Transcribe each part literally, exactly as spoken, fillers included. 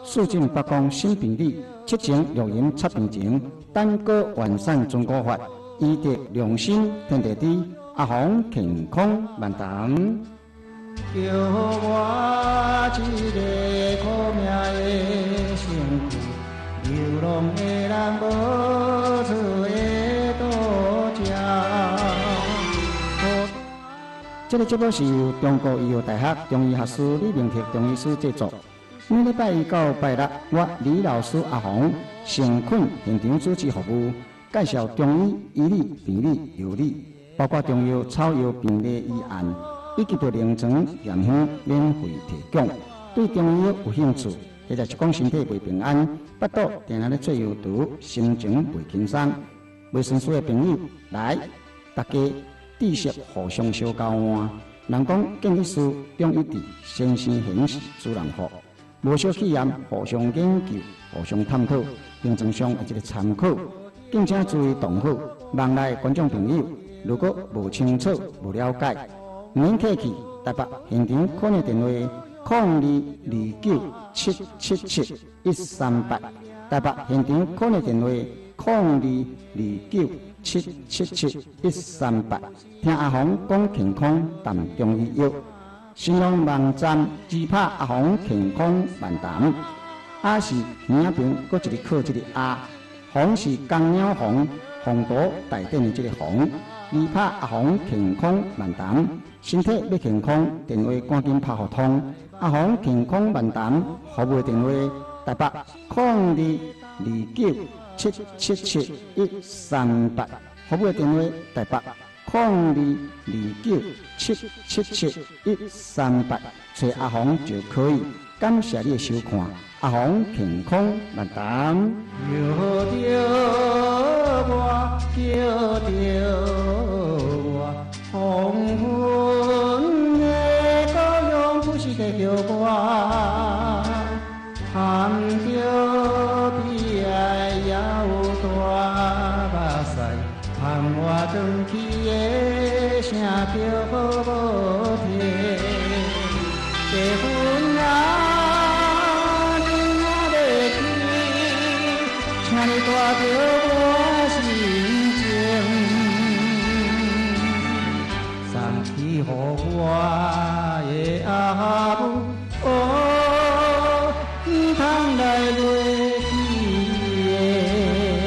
肃正北光新病理，七情六淫七病情，单个完善中国法，医德良心天地知，阿红健康万达。 叫我一个苦命的身躯，流浪的人无厝的渡家。这个节目是由中国医药大学中医学士李明哲中医师制作。每礼拜一到拜六，我李老师阿红诚恳现场主持服务，介绍中医医理、病理、药理，包括中药、草药、病理医案。以及着临床验香免费提供。对中医有兴趣，或者是讲身体袂平安，腹肚定定咧做腰肚，心情袂轻松，袂顺遂的朋友来，大家知识互相相交换。人讲见一事，中一智，先生显示主人福。无小气验，互相研究，互相探讨，临床上有一个参考。敬请注意同好，网内观众朋友，如果无清楚、无了解，唔免客气，台北现场可能电话零二二九七七七一三八，台北现场可能电话零二二九七七七一三八。听阿红讲健康，谈中医药。信用网站只拍阿红健康万谈。阿是名旁，搁一个靠一个阿，红是公鸟红，红图内底的这个红。二拍阿红健康万谈。身体要健康，电话赶紧拍互通。阿红健康万谈服务电话：台北零二二九七七七一三八。服务电话：台北零二二九七七七一三八。找阿红就可以。感谢你的收看，阿红健康万谈。叫着我，叫着我，黄昏的故乡不是在叫我，含着悲哀也有大目屎，含我转去的声叫好无听，结婚啊，你若要去，请你带着我心情，送去予我的阿母，哦，唔通来落去的。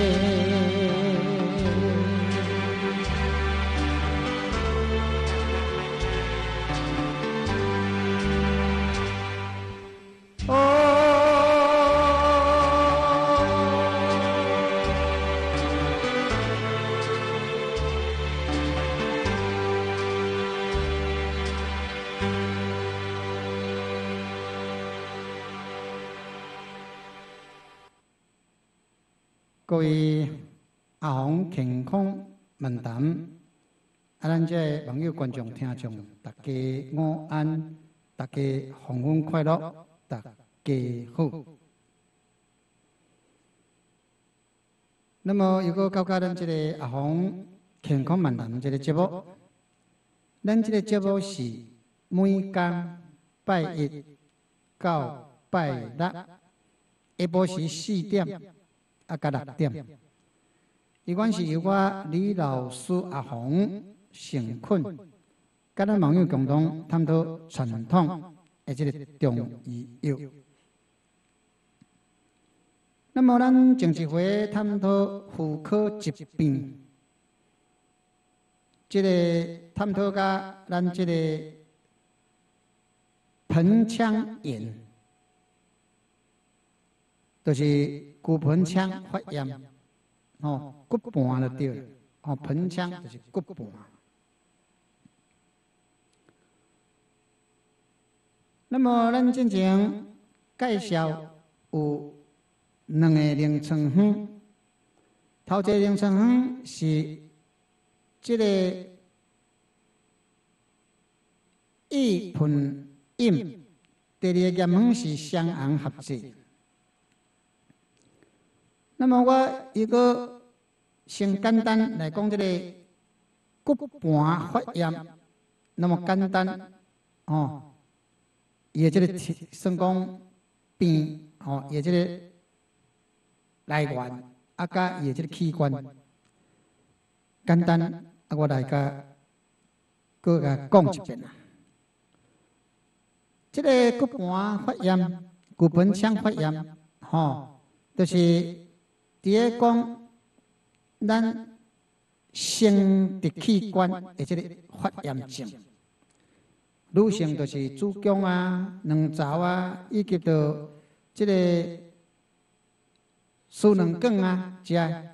各位阿红健康问谈，啊，咱这网友、观众、听众，大家午安，大家黄昏快乐，大家好。那么，如果到到咱这个阿红健康问谈这个节目，咱这个节目是每天拜一到拜六下晡时四点。啊，甲六点，伊阮是由我李老师阿红诚恳，甲咱网友共同探讨传统的这个中医药。那么，咱前一回探讨妇科疾病，这个探讨甲咱这个盆腔炎，就是。骨盆腔发炎，哦，骨盘就对了，哦，盆腔就是骨盘。那么，咱进前介绍有两个临床方，头一个临床方是这个益盆饮，第二个验方是双红合剂。那么我一个先简单来讲这个骨盘发炎，那么简单哦，伊的这个算讲病吼，伊即个来源啊，甲伊即个器官，简单啊，我来甲搁甲讲一遍啊。即个骨盘发炎、骨盆腔发炎，吼，就是伫个讲咱生殖器官的即个发炎症。女性就是子宫啊、卵巢啊，以及到即个输卵管啊，遮。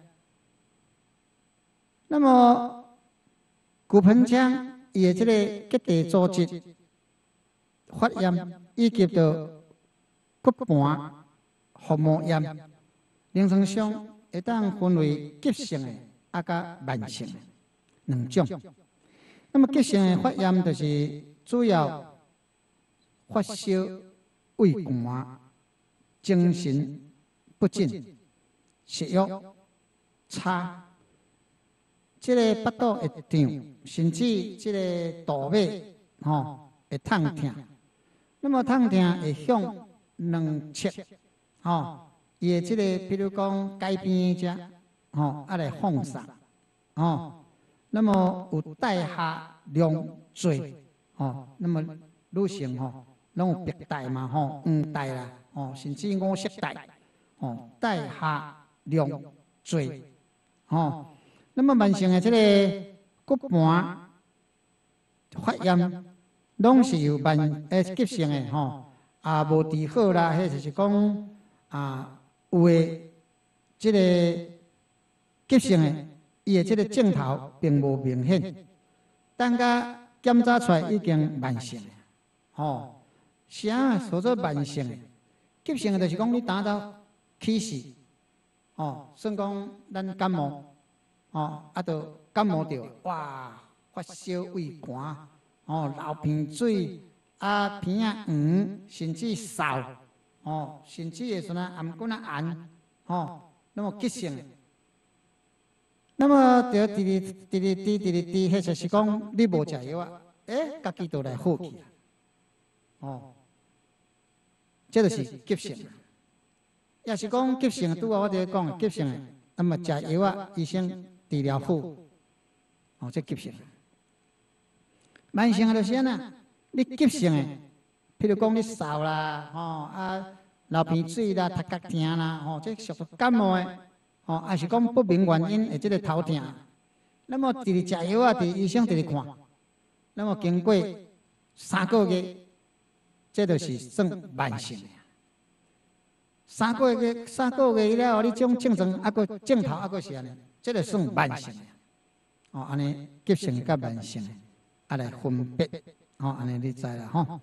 那么骨盆腔伊的即个结缔组织发炎，以及到骨盘腹膜炎，临床上会当分为急性的啊，甲慢性的两种。那么急性的发炎就是主要发烧、畏寒、精神不振、食欲差，即个腹肚会胀，甚至即个肚尾吼会痛痛。那么痛痛会向两侧吼，伊的即个比如讲改边遮吼，啊来放散吼。那么有带下量罪吼，那么女性吼，拢有白带嘛吼，黄带啦吼，甚至五色带吼，带下量罪吼。那么慢性的这个骨盘发炎，拢是由慢诶急性的吼，啊无治好啦，迄就是讲啊有诶这个急性的。伊的这个症头并无明显，等甲检查出来已经慢性了，吼。啥所做慢性的？急性的就是讲你打到起势，哦，算讲咱感冒，哦，啊，就感冒着，哇，发烧、畏寒，哦，流鼻水，啊，鼻啊黄，甚至嗽，哦，甚至会阵啊颔管啊炎，哦，那么急性的。那么就第二、第二、第、第二、第，迄就是讲你无食药啊，诶，家己就来好去啊，哦，这就是急性。要是讲急性，拄啊我伫讲急性的，那么食药啊，医生治疗好，哦，这急性。慢性就是安那，你急性的，譬如讲你嗽啦，吼啊流鼻水啦、头壳疼啦，吼，这属于感冒的。哦，也是讲不明原因的这个头痛，那么直直食药啊，伫医生直直看，那么经过三个月，这就是算慢性的。三个月、三个月了后，你种症状啊个症头啊个是安尼，这就算慢性的。哦，安尼急性甲慢性的，啊来分别，哦，安尼你知啦吼。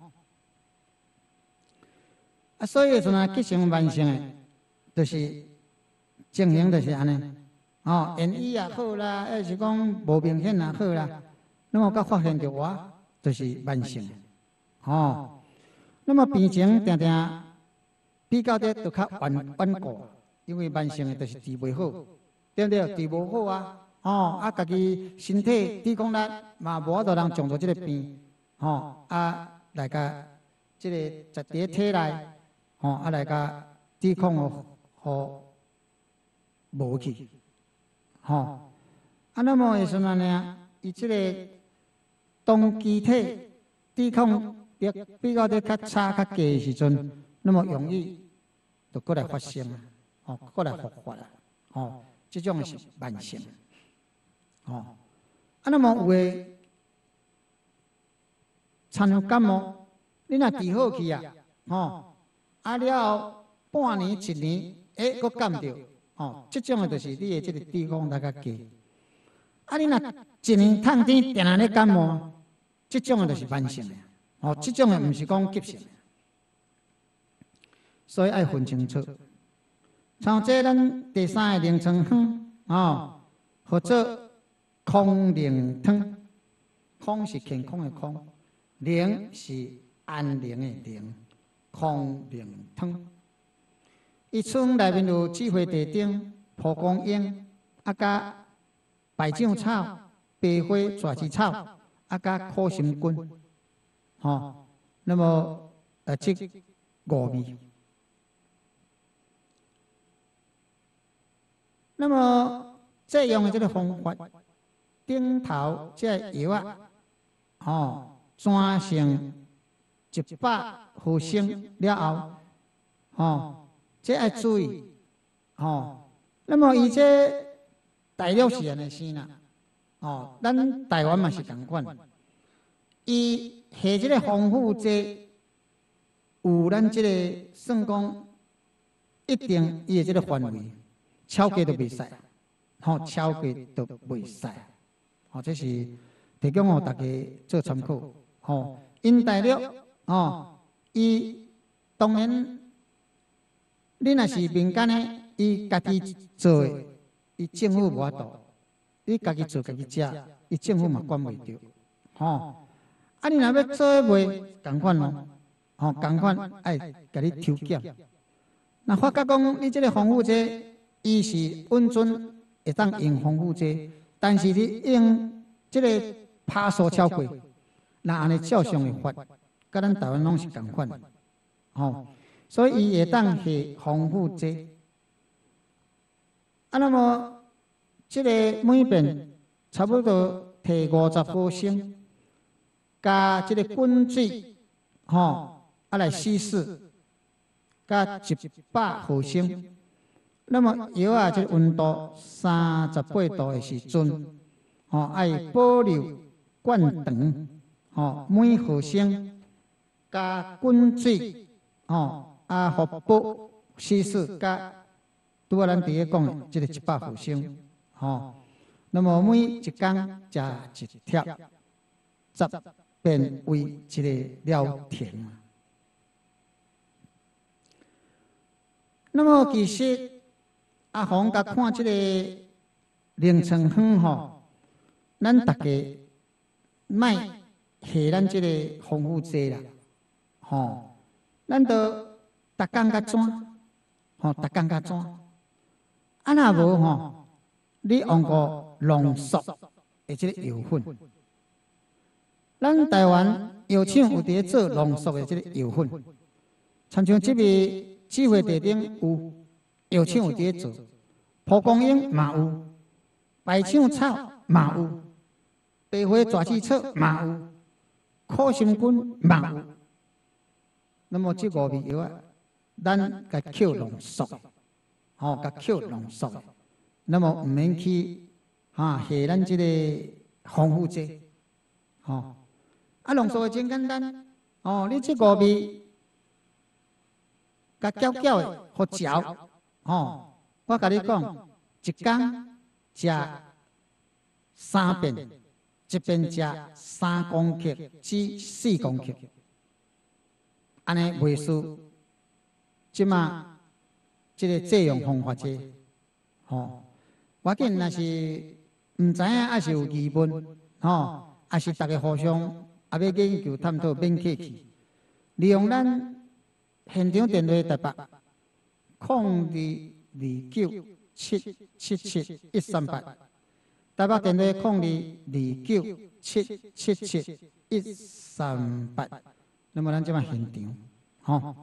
啊，所以像急性慢性的，就是。情形就是安尼，哦，言语也好啦，还是讲无明显也好啦，那么甲发现着我就是慢性的，哦，那么病情定定比较的都较顽顽固，因为慢性的就是治袂好，对不对？治无好啊，哦，啊，家己身体抵抗力嘛无法度通将到这个病，哦，啊，来甲这个在伫体内，哦，啊来甲抵抗哦，好。无去，吼，啊，那么会是安尼啊？伊即个当机体抵抗力比较的较差、较低的时阵，那么容易就过来发生啊，哦，过来复发啊，哦，这种是慢性，哦，啊，那么有诶，参像感冒，你若治好去啊，吼，啊了后半年、一年，诶，佫感着。哦，这种的就是你的这个抵抗力较低。啊，你若一年探天定定咧感冒，这种的就是慢性的。哦，这种的唔是讲急性的，所以爱分清楚。像这咱第三个名称汤，哦，或者康宁汤，康是健康的康，宁是安宁的宁，康宁汤。伊村内面有智慧地丁、蒲公英，啊甲百丈草、白花蛇枝草，啊甲苦心根，吼、哦，那么呃这五味， 那么这用的这个方法，顶头这药啊，哦，转成一百毫升了后，哦，这要注意，哦。那么伊这大约是安尼先啦，哦，咱台湾嘛是同款，伊下这个防腐剂有咱这个算讲一定伊的这个范围，超过都袂使，吼，超过都袂使，吼，这是提供互大家做参考，吼，因大约，哦，伊当然，你若是民间的。伊家己做的，伊政府无法度；你家己做家己食，伊政府嘛管袂着。吼，啊，你若要做袂共款咯，吼，共款爱甲你抽检。那发觉讲你这个防腐剂，伊是稳准会当用防腐剂，但是你用这个拍数超过，那安尼照常会发，甲咱台湾拢是共款。吼，所以伊会当下防腐剂。啊，那么这个每遍差不多摕五十毫升，加这个滚水，吼，啊来稀释，加一百毫升。那么药啊，这个温度三十八度的时阵，吼，爱保留灌长，吼，每毫升加滚水，吼，啊，互保稀释加。拄啊，咱伫咧讲的，即个一百毫升，吼。那么每一工食一贴，十遍为一个疗程。那么其实阿红甲看即个凌晨风吼，咱大家卖下咱即个防腐剂啦，吼，咱都逐工甲转，吼，逐工甲转。啊，若无吼，你用过浓缩的即个药粉，咱台湾药厂有伫做浓缩的即个药粉，参像即个智慧地顶有药厂有伫做，蒲公英嘛有，百香草嘛有，白花蛇齿草嘛有，苦心菌嘛有。那么即五味药啊，咱甲扣浓缩。吼，甲扣浓缩，那么毋免去哈下咱即个防腐剂，吼，啊浓缩的真简单，哦，你即五味，甲搅搅的，互嚼，吼，我甲你讲，一工食三遍，一遍食三公克至四公克，安尼袂输，即马。即个借用方法者，吼，我紧若是毋知影，还是有疑问，吼，还是大家互相也要研究探讨，免客气。利用咱现场电话台北零二二九七七七一三八，台北电话零二二九七七七一三八。那么咱即摆现场，吼。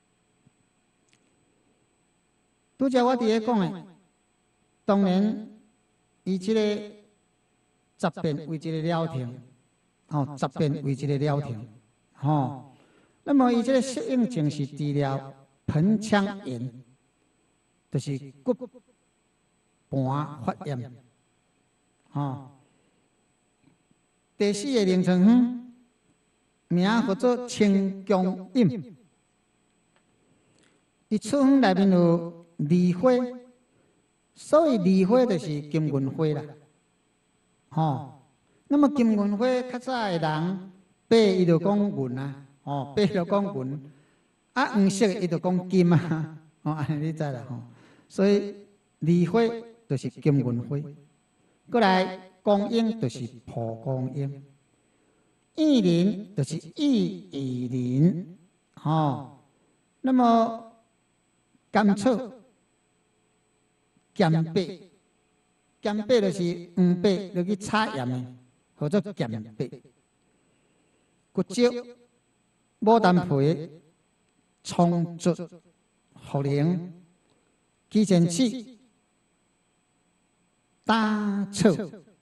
拄则我伫咧讲诶，当然，伊即个十遍为一个疗程，吼，十遍为一个疗程，吼。那么伊即个适应症是治疗盆腔炎，就是骨盘发炎，吼。第四个凌晨风，名叫做清宫饮，伊处方内面有。梨花，所以梨花就是金银花啦，吼。那么金银花较早的人白伊就讲银啊，吼，白就讲银，啊黄色伊就讲金啊，哦，安尼你知啦吼。所以梨花就是金银花，过来公英就是蒲公英，薏仁就是薏苡仁，吼。那么甘草。咸白，咸白就是黄白，落去炒盐的，叫做咸白。骨椒、牡丹皮、葱竹、茯苓、鸡前刺、 打草。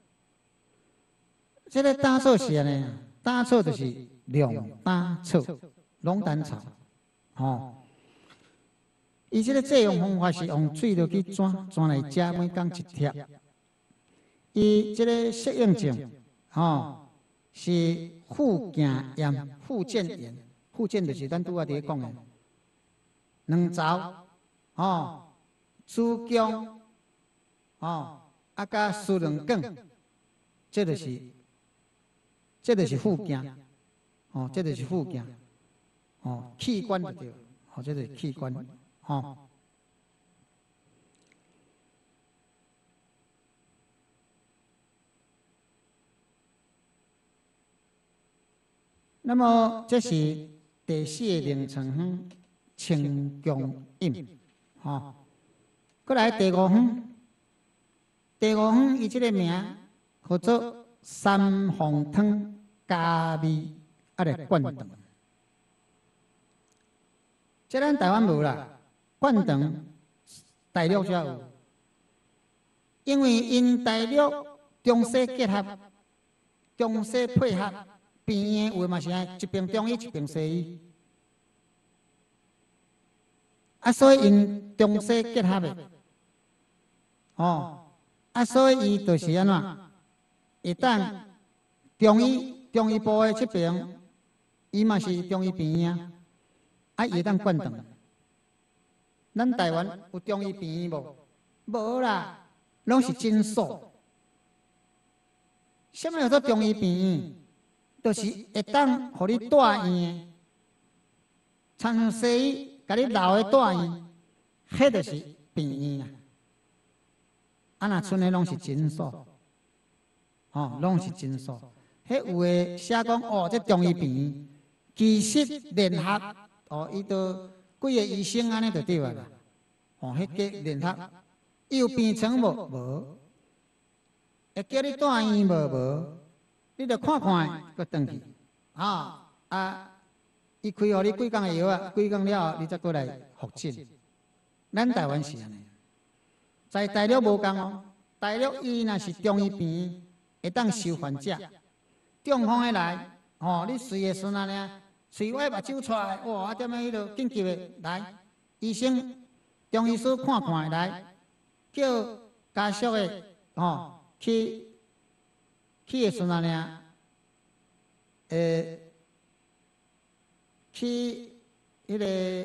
这个打草是安尼，打草就是龙打草，龙胆草，吼。伊这个制用方法是用水落去转，转来食，每工一贴。伊这个适应症，吼，是附件炎、附件炎，附件就是咱拄仔伫讲的，两槽，吼，子宫，吼，啊甲输卵管，这就是，这就是附件，哦，这就是附件，哦，器官就对，哦，这就是器官。哦，那么这是第四个名称方，清宫饮。哦，过来第五方，第五方伊这个名叫做三凤汤加味啊来灌肠，这咱台湾无啦。灌肠大陆才有，因为因大陆中西结合，中西配合，病的有嘛是安，一边中医一边西医，啊，所以因中西结合的，哦，啊，所以伊就是安怎，会当中医中医部的这边，伊嘛是中医病院啊，啊，伊会当灌肠。咱台湾有中医病院无？无啦，拢是诊所。什么叫做中医病院？就是会当互你住院，像西医甲你留的住院，迄就是病院啊。啊，那剩的拢是诊所，哦，拢是诊所。迄有诶写讲哦，这中医病院，其实联合哦，伊都。几个医生安尼就对啦，哦，迄个联合，伊有病床无？无，会叫你住院无？无，你着看看，搁转去，啊啊，伊开互你几工的药啊，几工了后，你再过来复诊。咱台湾是安尼，在大陆无共哦，大陆伊若是中医病院，会当收患者，中风的来，哦，你随个孙安尼。嘴歪目睭出来，哇！啊，踮咧迄落紧急的来，医生、中医师看看来，叫家属的哦去去的时阵呢，诶，去迄个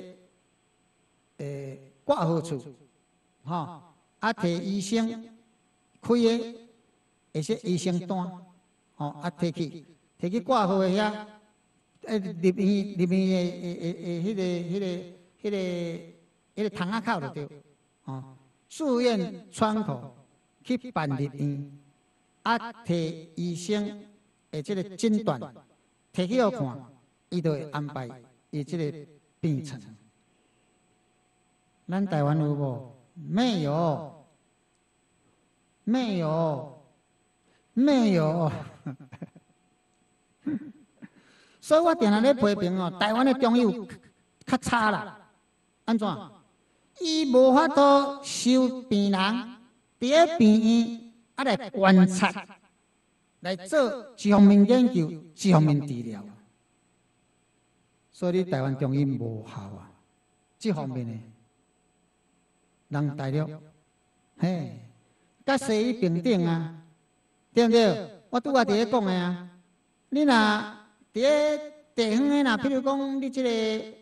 诶挂号处，吼，啊，摕医生开的一些医生单，吼，啊，摕去摕去挂号的遐。诶，入院入院诶诶诶，迄个迄个迄个迄个窗仔口就对，哦，住院窗口去办入院，啊，摕医生诶即个诊断摕去互看，伊就会安排伊即个病程。咱台湾有无？没有，没有，没有。所以我定定咧批评哦，台湾的中医有较差啦。安怎？伊无法度收病人伫咧病院啊来观察，来做一方面研究、一方面治疗。所以你台湾中医无效啊，这方面的人大陆，嘿，甲西医平等啊，对不对？我拄仔伫咧讲的啊，你若伫咧地方诶，若譬如讲你即个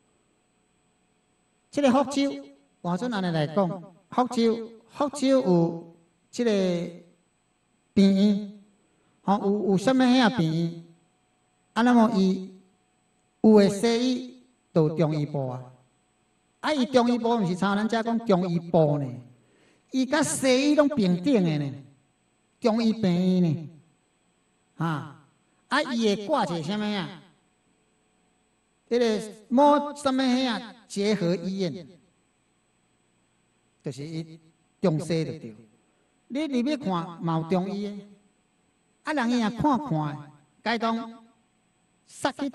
即个福州，换做安尼来讲，福州福州有即个病院，吼有有啥物遐病院，啊那么伊有诶西医就中医部啊，啊伊中医部毋是像咱遮讲中医部呢，伊甲西医拢平等诶呢，中医病院呢，啊。啊，伊会挂一个啥物啊？迄个某啥物遐啊？结合医院，就是伊中西就对。你入去看嘛有中医的，啊人伊也看看，该当杀去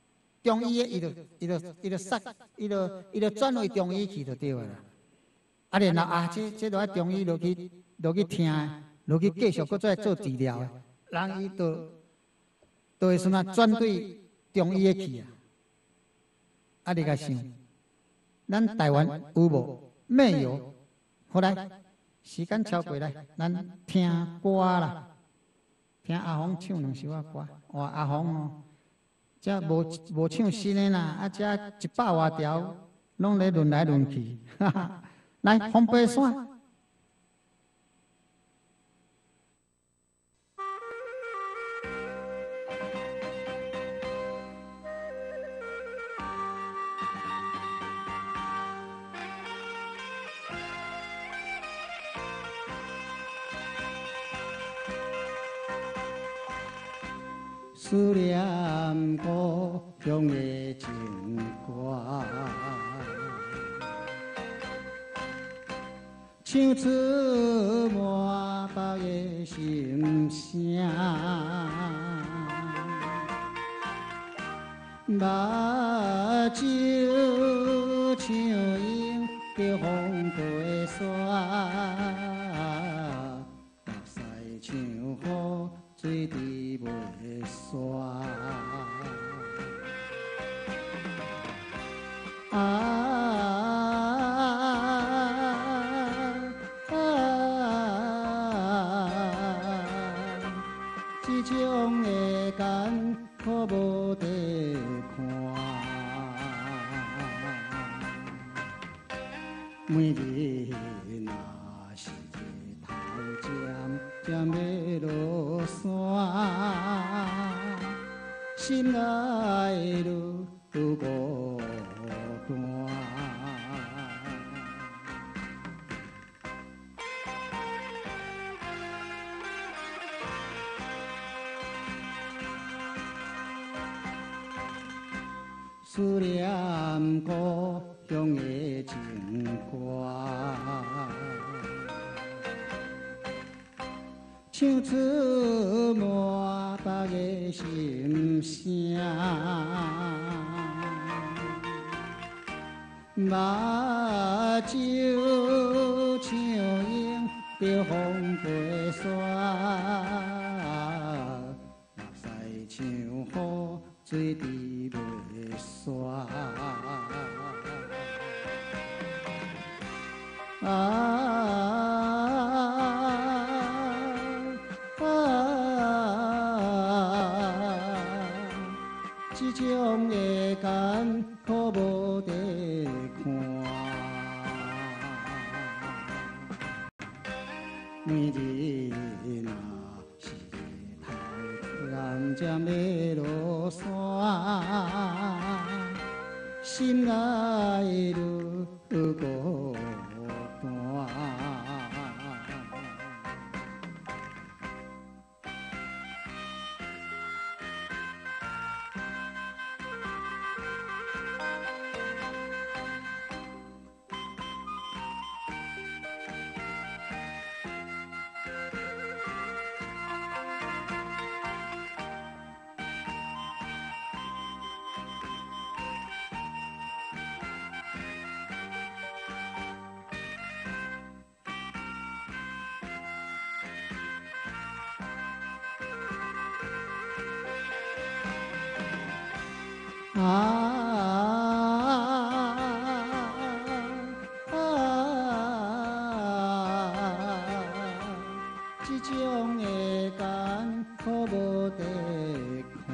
中医的，伊就伊就伊就杀，伊就伊就转为中医去就对啦。 啊，然后啊，这这落爱中医落去落去听，落去继续搁再做治疗的，人伊就就会算啊转对中医的去啊。啊，你甲想，咱台湾有无？没有。后来时间超过来，咱听歌啦，听阿峰唱两首啊歌。哇，阿峰哦，这无无唱新的啦，啊，这一百外条拢咧轮来轮去，哈哈。来，红白山。 思念故乡的情歌，唱出满腹的心声。目睭像映着风飞沙，目屎像雨水滴袂煞。啊啊！这种的艰苦无地看，每日若是日头渐渐要落山，心内愈孤单。思念故乡的情歌，唱出满腹的心声。目睭像映着风飞沙，目屎像雨水滴袂煞。啊啊！这种的艰苦无地看，每日若是日头渐渐要落山，心内愈孤单。啊啊！这种的艰苦无地看，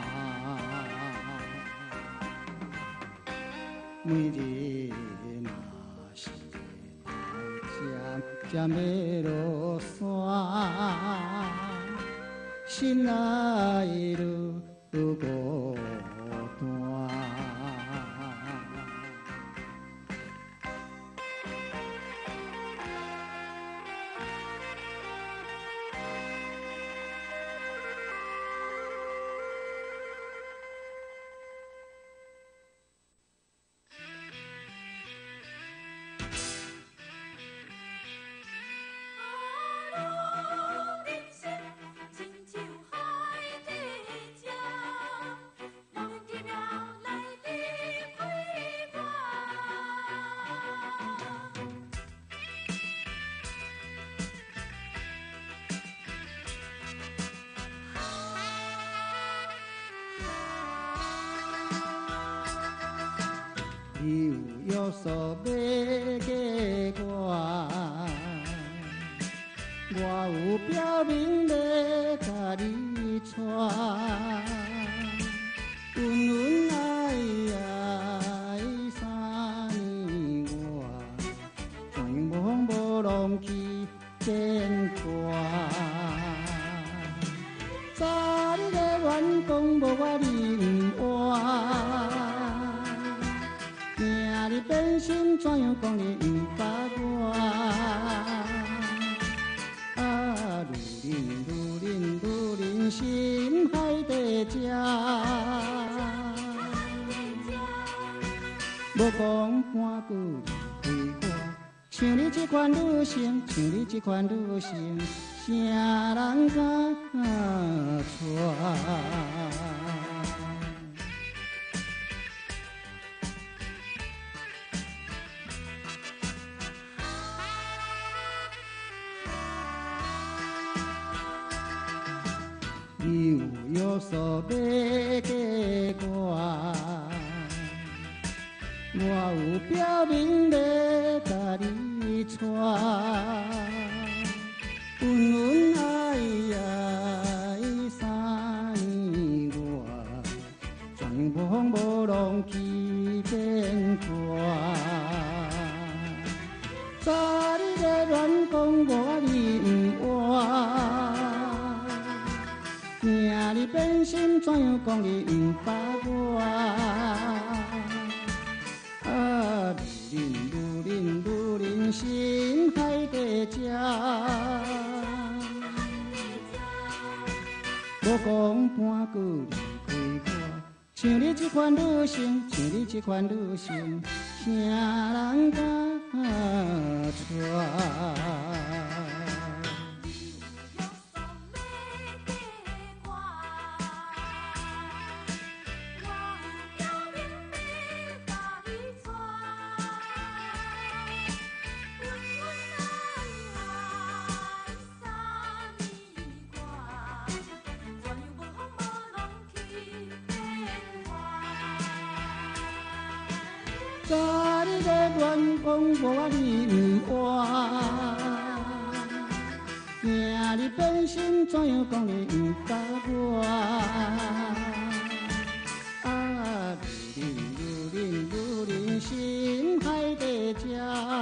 每日若是日头渐渐要落山，心内愈孤单。 你有约束要嫁我，我有表明要甲你娶，温温爱爱三年外，全无无浪去变卦。早你咧怨讲无我你毋活，惊你变心怎样讲你毋捌我？啊，愈忍愈忍愈忍心海底食，无讲半句离开我，像你这款女性，像你这款女性。啥人敢娶？你有约束要嫁我，我有表明要甲你娶。温温爱爱三年外，全无风无浪去变卦。早你咧乱讲我你毋活，惊你变心怎样讲你毋捌我？啊，愈忍愈忍愈忍心海底食。无讲半句离开我，像你这款女性，像你这款女性，啥人敢娶？早你咧乱讲我你毋活，惊你变心怎样讲你毋捌我？啊，愈忍愈忍愈忍心海底食，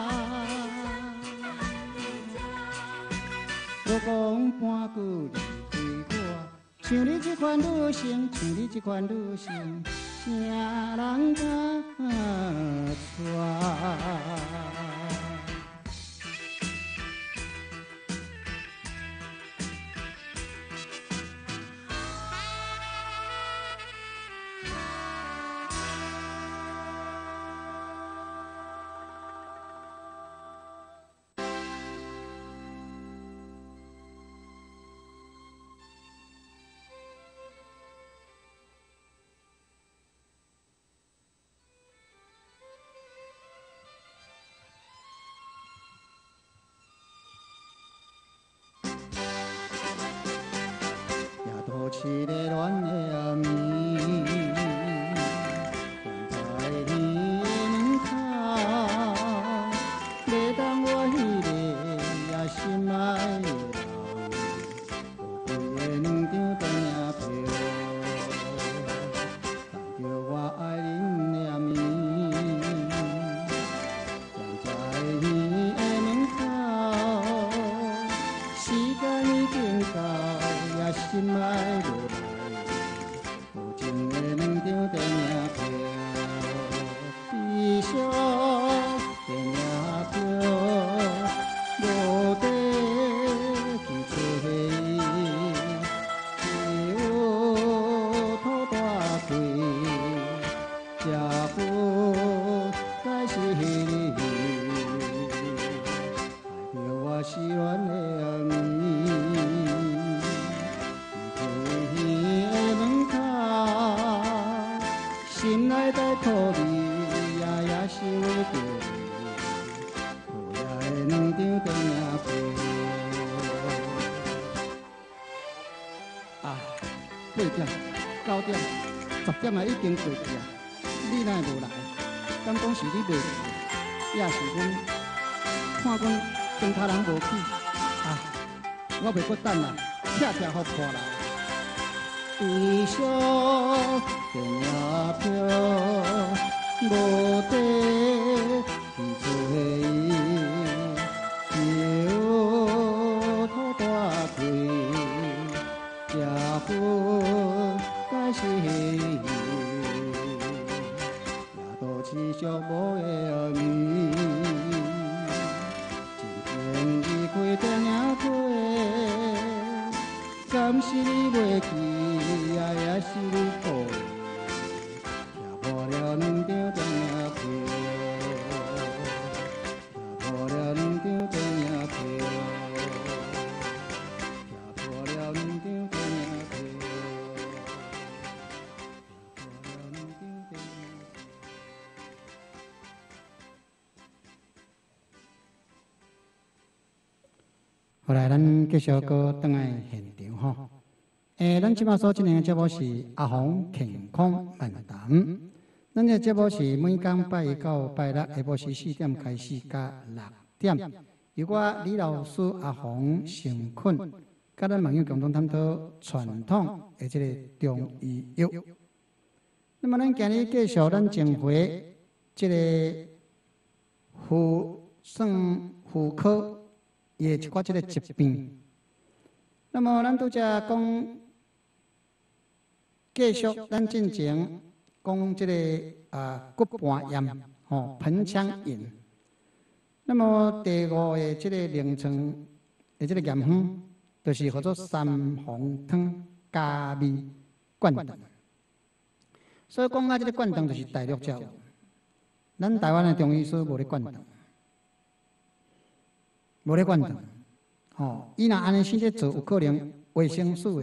无讲半句离开我，像你这款女性，像你这款女性。啥人敢娶？凄个恋的暗暝，站在你的门口，要等我迄个也心爱的人，无费的两张电影票，等着我爱恁的暗暝，站在你的门口，时间已经到，也心爱。八点、九点、十点啊，已经过去啊！你哪会无来？ 敢讲是你袂记，也是阮看阮其他人无去啊，我袂搁等啦，拆拆互破啦。一宿电影票无地去找伊，摇头大开，结婚该是伊，也都是寂寞的暗暝，真情离开电影会，敢是你袂记？也也是你故意，也破了两张电影票，也破了两张电影票，也破了两张电影票，也破了两张电影票。后来，咱继续搁转来现场吼。诶，咱即摆所进行的节目是阿红健康漫谈。咱这节目是每天拜一到拜六下晡时四点开始，甲六点，由我李老师阿红成困，甲咱网友共同探讨传统的这个中医药。那么，咱今日继续咱前回这个妇算妇科的一寡这个疾病。那么，咱拄则讲。继续，咱进前讲这个啊骨盘炎，吼盆腔炎。那么第五个这个凌晨的这个炎方，就是叫做三黄汤加味灌肠。所以讲啊，这个灌肠就是大陆才有，咱台湾的中医师无咧灌肠，无咧灌肠。吼，伊若安尼先咧做，有可能卫生署的。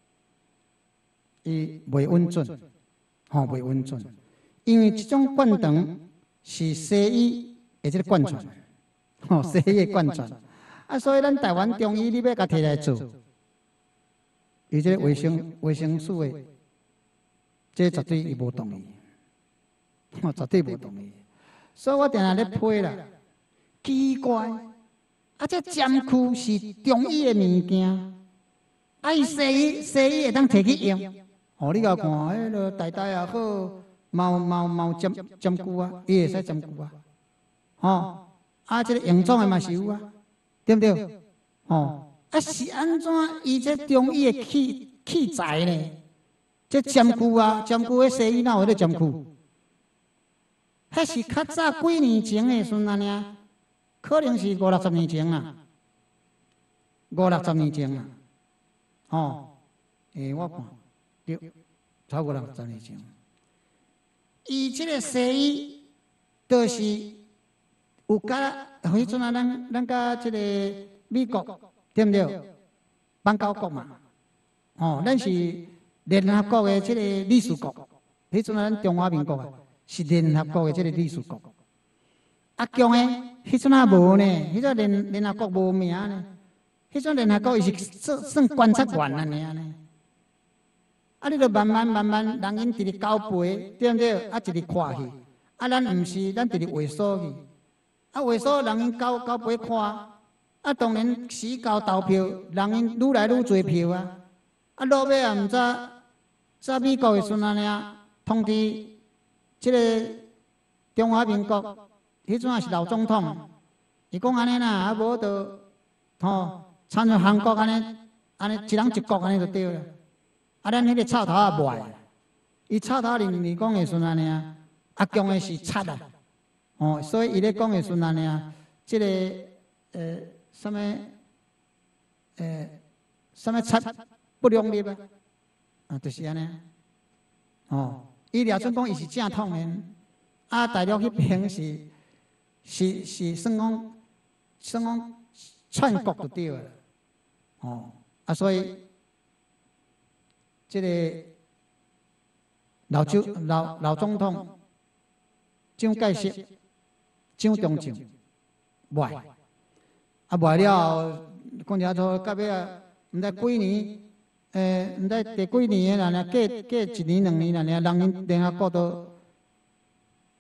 伊袂稳准，吼袂稳准，因为这种灌肠是西医的这个灌传，吼西医的灌传，啊，所以咱台湾中医你要甲摕来做，伊这个卫生卫生署的，这绝对伊无同意，吼绝对无同意，所以我定下咧批啦，奇怪，啊这针区是中医的物件，啊伊西医西医会当摕去用。哦，你甲看，迄个大大也好，毛毛毛针针灸啊，伊会使针灸啊，吼，啊，这个用装的嘛是有啊，对不对？哦，啊是安怎？伊这中医的器器材呢？这针灸啊，针灸的西医哪有咧针灸？迄是较早几年前的时阵啊，可能是五六十年前啦，五六十年前啦，哦，诶，我看。对，超过六十年前。伊即个西医，就是有甲迄阵啊，咱咱甲即个美国对不对？邦交国嘛，哦，咱是联合国的即个理事国。迄阵啊，咱中华民国啊，是联合国的即个理事国。啊，强的，迄阵啊无呢，迄阵联联合国无名呢。迄阵联合国伊是算算观察员安尼安尼。啊！你著慢慢慢慢，人因直直交陪，对不对？啊，直直看去。啊，咱毋是，咱直直画数去。啊，画数人因交交陪看。啊，当然时交投票，人因愈来愈侪票啊。啊，落尾也毋知，在美国的时阵安尼啊，通知即个中华民国，迄阵也是老总统，伊讲安尼啦，啊无就吼，参像韩国安尼，安尼一人一国安尼就对了。啊，咱迄个臭头也卖，伊臭头零零讲的时阵安尼啊，啊强的是贼啊，哦，所以伊咧讲的时阵安尼啊，即个呃什么呃什么贼不良率啊，啊就是安尼，哦，伊廖准讲伊是正统的，啊大陆迄边是是是算讲算讲篡国就对了，哦，啊所以。这个老周老老总统蒋介石、蒋中正卖，啊卖了，讲了说到尾啊，毋知几年，诶，毋知第几年啦，呢，过过一年两年啦，呢，人因联合国都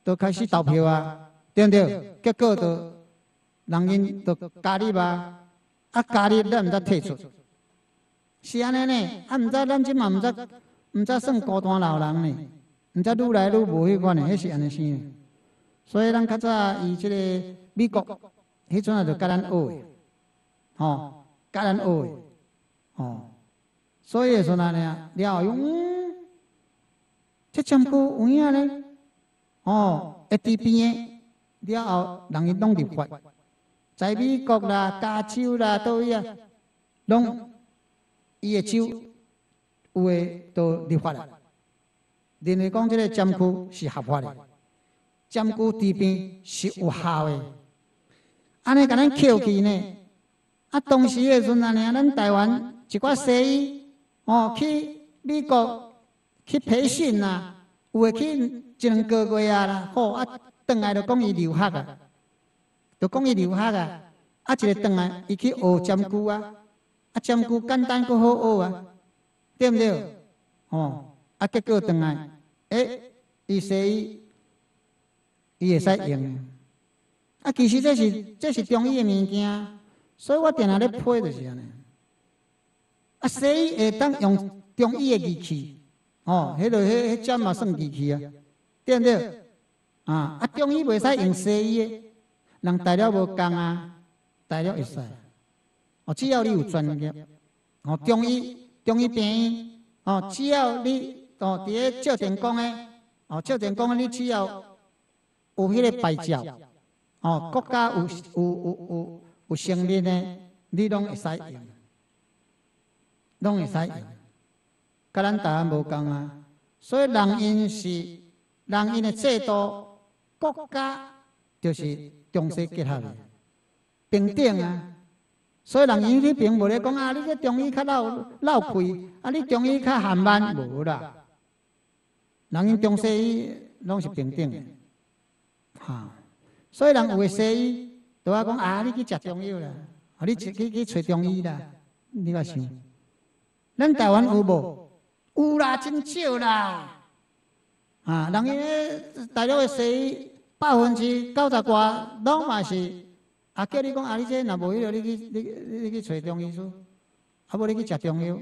都开始投票啊，对不对？结果都人因都加入啊，啊加入咱毋则退出，是安尼呢？啊，毋知咱即嘛毋知毋知算孤单老人呢，毋知愈来愈无迄款呢，迄是安尼生。所以咱较早以即个美国迄阵啊，就甲咱学的，吼，甲咱学的，吼。所以会说安尼啊，了后用，嗯，这针菇有影呢，哦，会伫边的，了后人伊拢入法，在美国啦、加州啦，倒位啊，拢伊的州有诶都立法啦，认为讲即个针菇是合法的。针菇治病是有效的，安尼甲咱扣去呢？啊，当时的时阵安尼，咱台湾一寡西医哦，去美国去培训啦，有诶去一两个月啊啦，好啊，转来就讲伊留学啊，就讲伊留学啊，啊一个转来伊去学针菇啊，啊针菇简单佫好学啊，对不对？哦，啊结果转来，诶，伊西医。伊会使用，啊，其实这是这是中医的物件，所以我定下咧批就是安尼。啊，西医会当用中医的仪器，哦，迄个迄迄针嘛算仪器啊，对不对？啊，啊，中医袂使用西医的，人材料无共啊，材料会使。哦，只要你有专业，哦，中医中医病院，哦，只要你哦伫咧照电工的，哦，照电工的你只要。有迄个牌照，哦，国家有有有有有承认的，你拢会使用，拢会使用，甲咱台湾无共啊。所以人因是人因的制度，国家就是中西结合的，平等啊。所以人因你并无咧讲啊，你这中医较老老气，啊你中医较含慢，无啦。人因中西医拢是平等的。哈，所以人有诶西医，都话讲啊，你去食中药啦，啊，你去去去找中医啦，你话想，咱台湾有无？有啦，真少啦。啊，人伊大陆诶西医，百分之九十外拢嘛是，啊，叫你讲啊，你这若无迄个，你去你你去找中医师，啊，无你去食中药，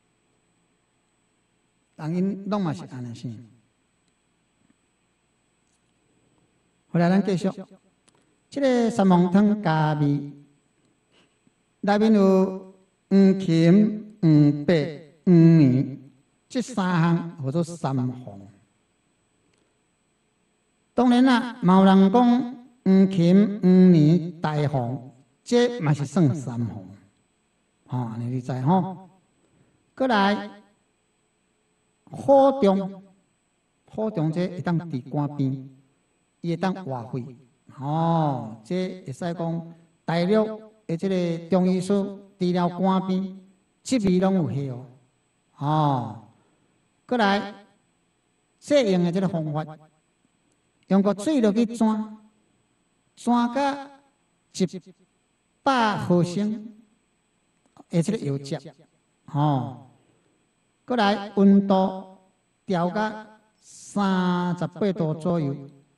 人因拢嘛是安尼生。后来咱继续，这个三王汤加味，内面有黄芩、黄白、黄泥，这三项叫做三黄。当然啦，嘛有人讲黄芩、黄泥、大黄，这嘛是算三黄。哦，安尼你知吼？过来，火中，火中这会当伫肝边。伊会当活血，哦，这会使讲大陆的这个中医师治疗肝病，七味拢有效。哦，过来适用的这个方法，用个水落去转，转到一百毫升的这个药汁，哦，过来温度调到三十八度左右。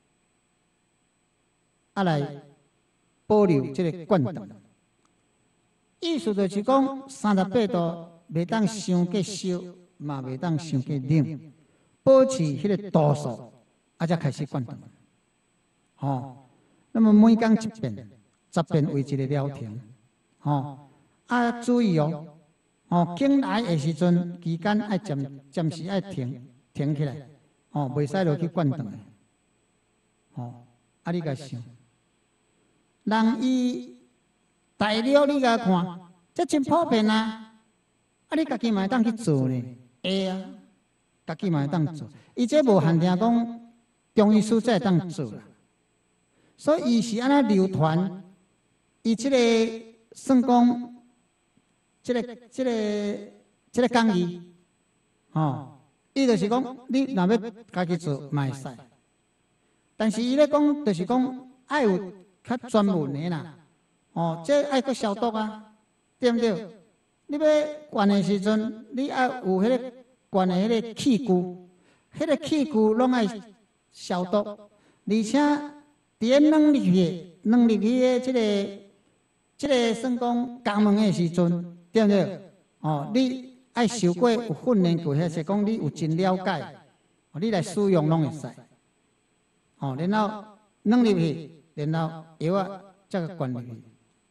啊来保留这个灌肠，意思就是讲三十八度袂当伤过烧，嘛袂当伤过冷，保持迄个度数，啊才开始灌肠。哦，那么每天一遍，十遍为一个疗程。哦，啊注意哦，哦，经来的时阵期间爱暂暂时爱停停起来，哦，袂使落去灌肠的。哦，啊你甲想。人伊大陆你甲看，这真普遍啊！啊，你家己嘛会当去做呢？会啊，家己嘛会当做。伊这无限定讲中医师才会当做啦。所以伊是安尼流传，伊即个算讲，即个即个即个讲义，哦，伊就是讲你若要家己做嘛会使，但是伊咧讲就是讲爱有。较专门的啦，哦，这爱个消毒啊，对不对？你要灌的时阵，你爱有迄个灌的迄个器具，迄个器具拢爱消毒， 而且伫咧软入去、软入去的即个、即个算讲肛门的时阵，对不对？哦，你爱受过有训练过，或是讲你有真了解，哦，你来使用拢会使。哦，然后软入去，然后药啊才个灌入去，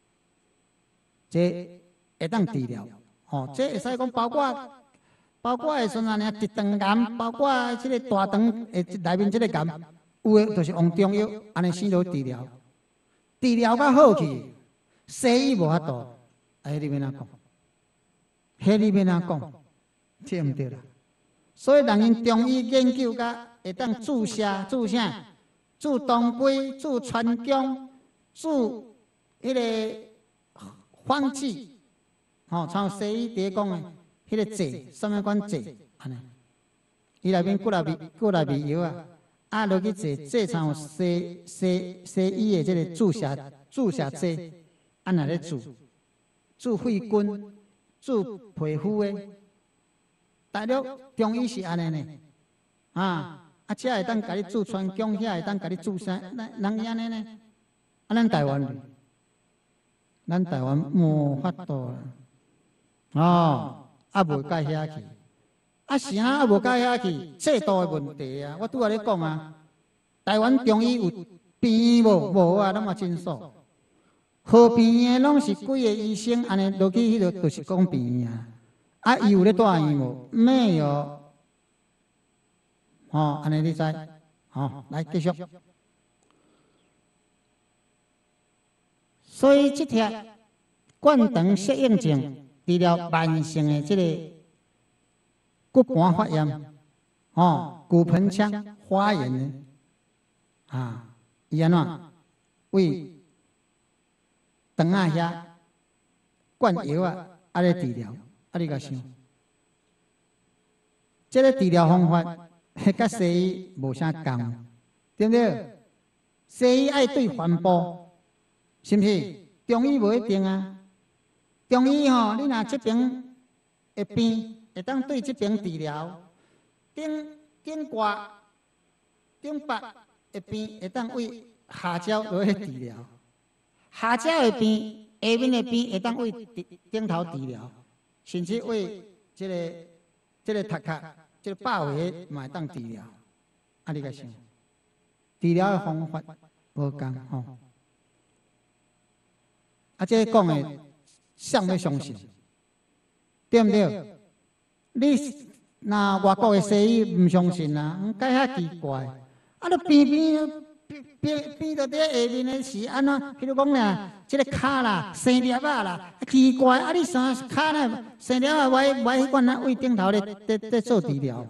这会当治疗。哦，这会使讲包括。包括诶，像安尼直肠癌，包括即个大肠诶内面即个癌，有诶就是用中药安尼先落治疗，治疗较好去，西医无法度，迄你要哪讲？迄你要哪讲？对毋对啦？所以人因中医研究甲会当注射注啥？注当归、注川芎、注迄个方剂，吼，像西医伫讲诶。迄个剂，什么款剂？安尼，伊内面几来味，几来味药啊，啊落去剂，剂像有西西西医的即个注射注射剂，安那咧注，注肺根，注皮肤的。大陆中医是安尼呢，啊，啊，遮会当甲你注川芎，遐会当甲你注啥？人伊安尼呢？啊，咱台湾，咱台湾无法度啦，哦。啊，无到遐去，啊是啊，啊无到遐去，制度的问题啊！我拄仔咧讲啊，台湾中医有病无？无啊，拢嘛真数。好病的拢是几个医生安尼落去迄个，就是讲病啊。啊，伊有咧住院无？没有。哦，安尼你知？好，来继续。所以这条冠肠适应症。治疗慢性的这个骨盘发炎，哦，骨盆腔发炎的啊，伊安怎为肠啊遐灌药啊，啊咧治疗，啊你甲想，这个治疗方法，甲西医无啥共，对不对？西医爱对环保，是不是？中医无一定啊。中医吼，你若这边会病，会当对这边治疗；顶顶挂、顶北会病，会当为下焦落去治疗；下焦会病，下面的病会当为顶头治疗，甚至为这个、这个头壳、这个百会嘛会当治疗。啊，你甲想，治疗的方法无共吼。啊，这讲的。相要相信，对不对？你那外国的西医唔相信啊，介遐奇怪。啊，你偏偏偏偏到伫下面的是安怎？譬如讲啦，这个骹啦、生粒啊啦，奇怪。啊，你啥骹呢？生粒啊，歪歪迄款啊，胃顶头咧咧咧做治疗。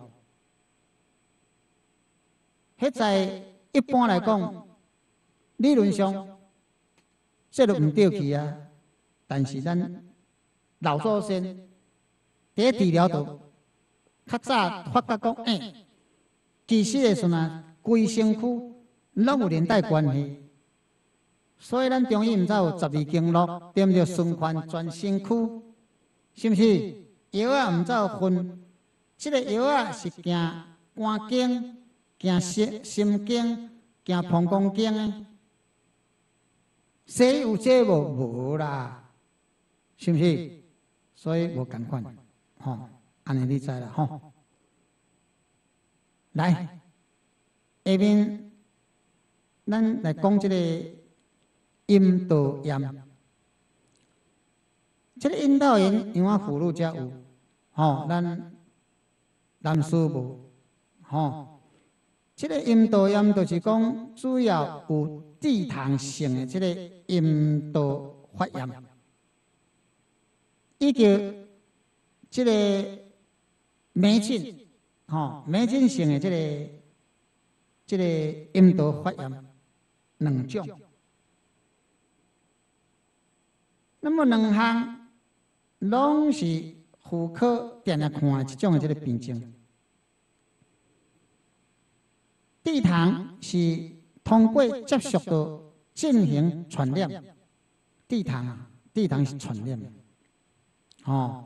迄在一般来讲，理论上，这都唔对去啊。但是咱老祖先伫治疗度较早发觉讲，诶、欸，其实的时阵，规身躯拢有连带关系。所以咱中医毋知有十二经络，对毋对？循环全身躯，是毋是？药啊毋知有分，即、这个药啊是行肝经、行心心经、行膀胱经的。西有这无？无啦。是不是？所以无共款，吼，安尼你知啦，吼。来，下面咱来讲这个阴道炎。这个阴道炎，因为妇女才有，吼，咱男士无，吼。这个阴道炎就是讲，主要有地糖性的这个阴道发炎。伊叫即个霉菌，吼，霉菌性的即个即个阴道发炎两种。那么两项拢是妇科定定看一种的即个病症。地糖是通过接触到进行传染，地糖啊，地糖是传染的。哦，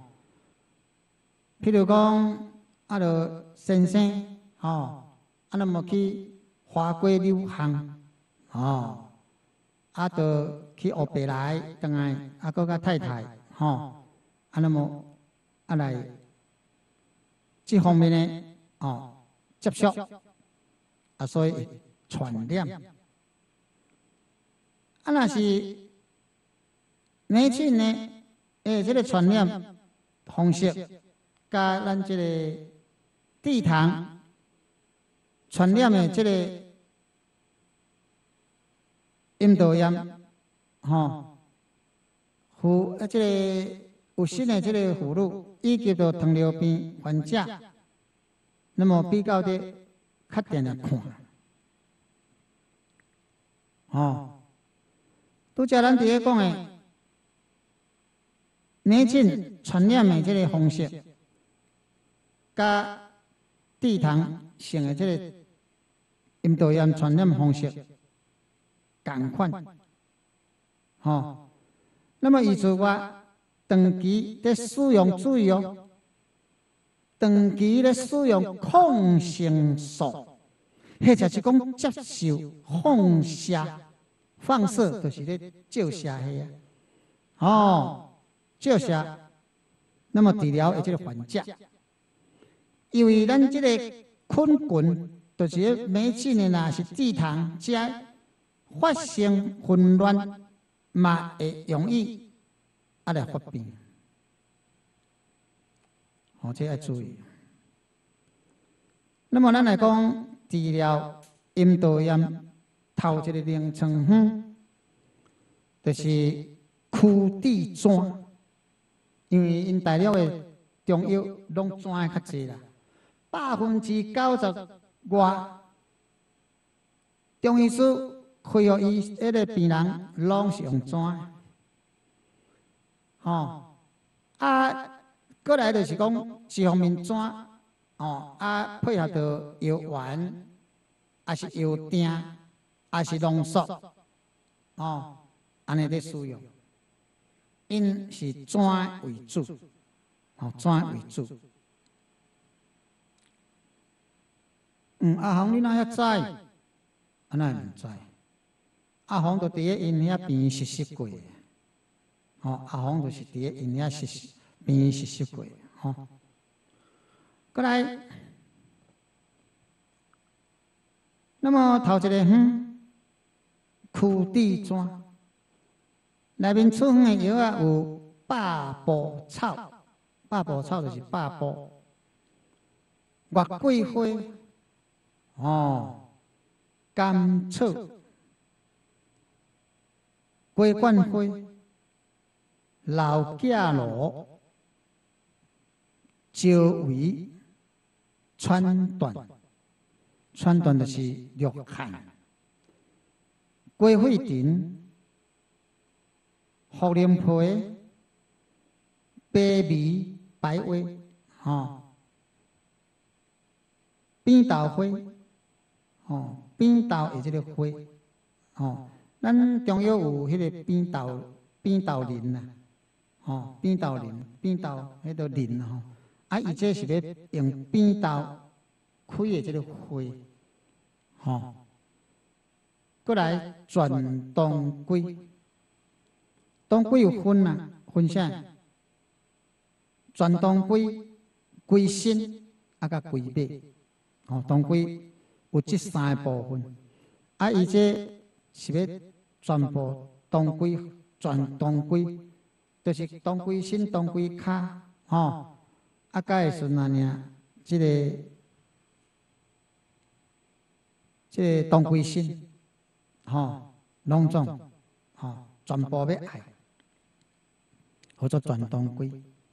譬如讲，啊，着先生，哦，啊，那么去花果柳巷，哦，啊，就去学白来，等来啊，搁甲太太，吼、哦，啊，那么啊来这方面呢，哦，接触，啊，所以传染。啊，若是年轻呢，诶，这个传染方式，甲咱这个地堂传染的这个阴道炎，吼，妇啊，这个有新的这个妇女以及着糖尿病患者，那么比较的较定来看，哦。拄则咱伫咧讲诶，年轻传染诶即个方式，甲地堂性诶即个阴道炎传染方式共款，吼、哦。那么，意思话，长期咧使用注意哦，长期咧使用抗生素，或者是讲接受放射。放射就是咧照射迄啊，哦，照射，那么治疗的这个患者，因为咱这个菌群，就是咧霉菌的，若是地堂遮发生混乱，嘛会容易啊来发病，哦，这要注意。那么咱来讲治疗阴道炎。头一个名称，哼，就是曲地砖，因为因大陆的中药拢砖的较济啦，百分之九十外，中医师开互伊迄个病人拢是用砖，吼、啊，过来就是讲一方面砖，哦，啊配合着药丸，还是药锭。还是浓缩，哦，安尼咧使用，因是砖为主，哦，砖为主。嗯，阿红你哪遐知？安那毋知？阿红就伫咧因遐边实习过，哦，阿红就是伫咧因遐实习边实习过，吼、哦。过来，那么头一个，哼。曲地砖内面出现的药啊，有百步草，百步草就是百步，月桂花，哦，甘草、鸡冠花、老架罗、椒尾、川段，川段就是玉菡。鸡血藤、茯苓皮、白米、白花，吼，扁豆花，吼，扁豆的这个花，吼，咱中药有迄个扁豆扁豆仁呐，吼，扁豆仁、扁豆迄个仁吼，啊，伊这是咧用扁豆开的这个花，吼。过来转当归，当归有分啊，分啥？转当归、归心啊，甲归尾。哦，当归有这三个部分。啊，伊这是要全部当归、转当归，就是当归心、当归卡，吼，啊，甲会顺啊尔，这个这个当归心。吼，拢总，吼，全部要爱，或者转当归。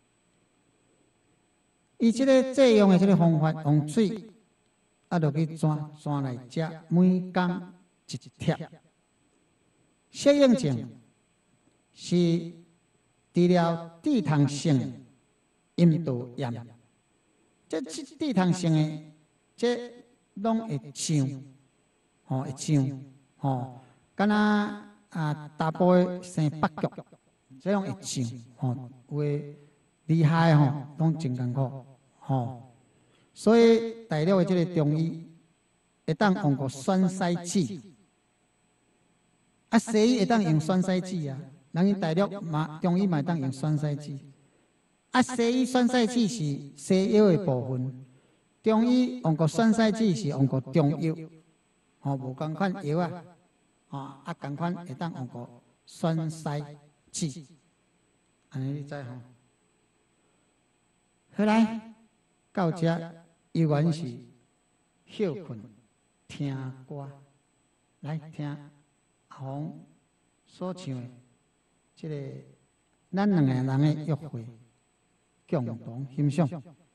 伊即个制用的即个方法，用水啊，落去抓抓来食，每工一贴。适应症是治疗地堂性阴道炎，这地堂性的这拢会上，吼会上。哦，敢若啊，大部的生八角，这种会上，吼，有诶厉害吼，拢真艰苦，吼。所以大陆的这个中医， 会当用个栓塞剂，啊，西医会当用栓塞剂啊，人因大陆嘛，中医嘛会当用栓塞剂。啊，西医栓塞剂是西药的部分，中医用个栓塞剂是用个中药，吼无共款药啊，吼啊共款会当用个栓塞剂，安尼你知吼？好来，到这依然是休困听歌，来听阿红所唱的这个咱两个人的约会。共同欣赏。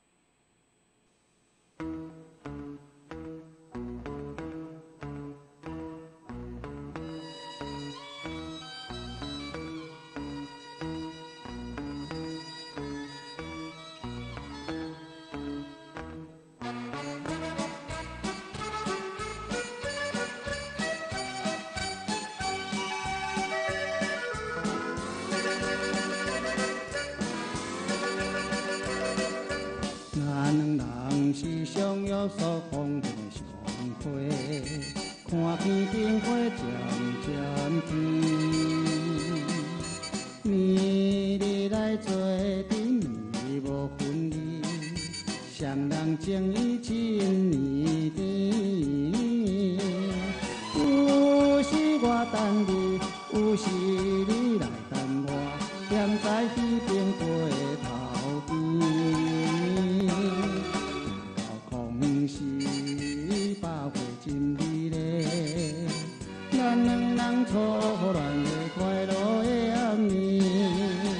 是相约所风景的相会，看片灯火渐渐甜，暝日来做阵，暝无分离，双人情意真绵甜。有时我等你，有时你来等我，踮在彼边过头边。真美丽，咱两人初恋的快乐的暗暝。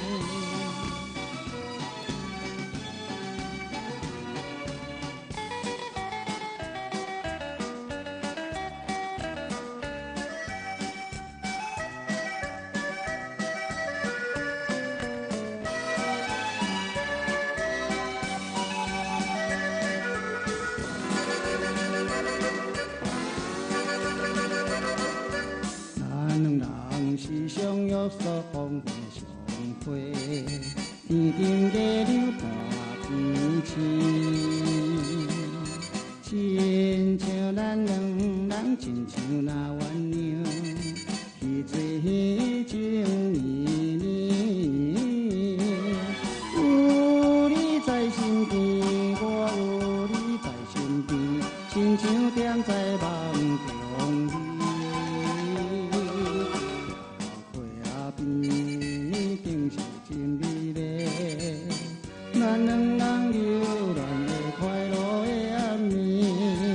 是相约所风景相会，天顶月亮半边星，亲像咱两人，亲像那鸳鸯，彼做彼情绵绵。有你在身边，我有你在身边，亲像踮在梦中里。竟是真美丽，咱两人留恋的快乐的暗暝。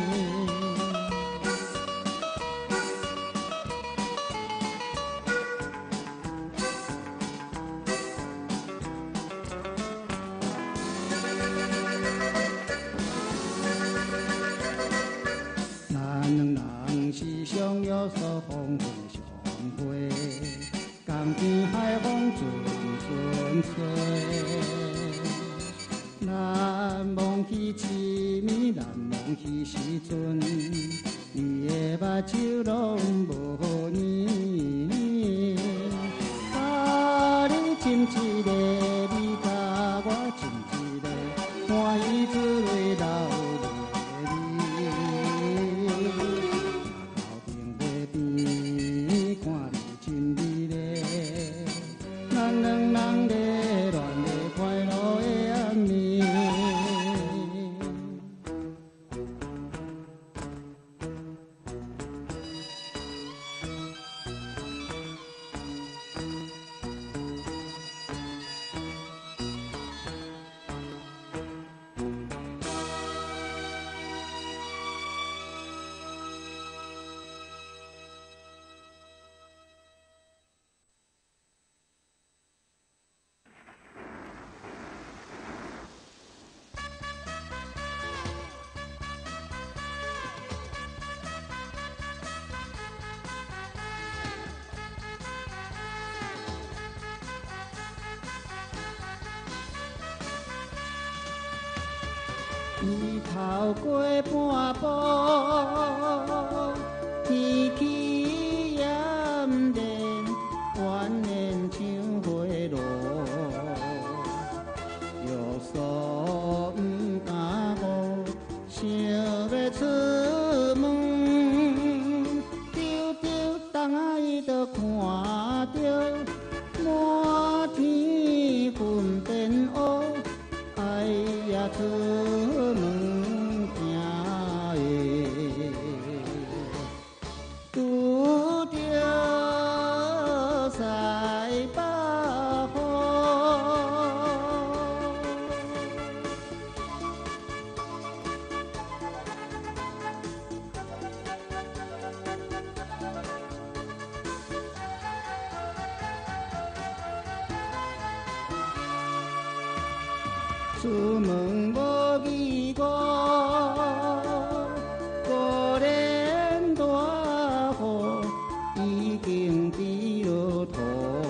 咱两人是相约所风景相会。江边海风阵阵吹，咱忘记痴迷，咱忘记时阵，你的目睭拢无呢。甲你亲一个，你甲我亲一个，欢喜珠泪流泪边，看你真美丽。咱两人热恋的快乐的暗暝。日头过半晡，天气炎热，怨念像花落，约束不敢误，想要出门。 出门无义我，可怜大雨已经滴落土，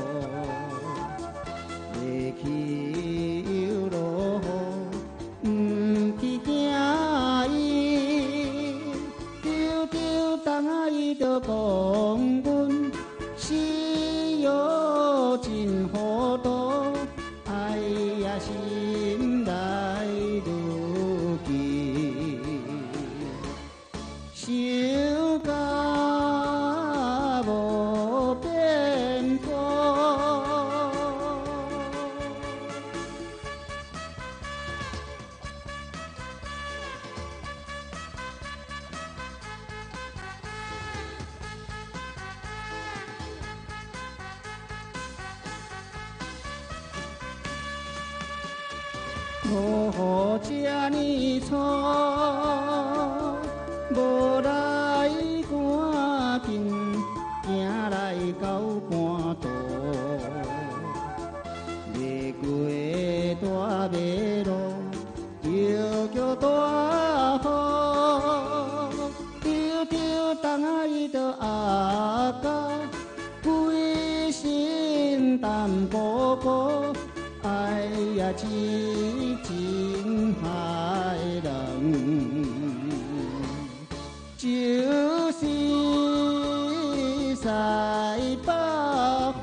未去又落雨，唔去惊伊，丢丢当啊伊就讲阮是哟真糊涂，哎呀心内如记，想甲无变卦。落雨这呢粗，无来赶紧，行来到半途，越过大马路，叫叫大雨，丢丢当啊伊就阿甲，规身淡薄薄。哎呀，痴情害人，就是西北风。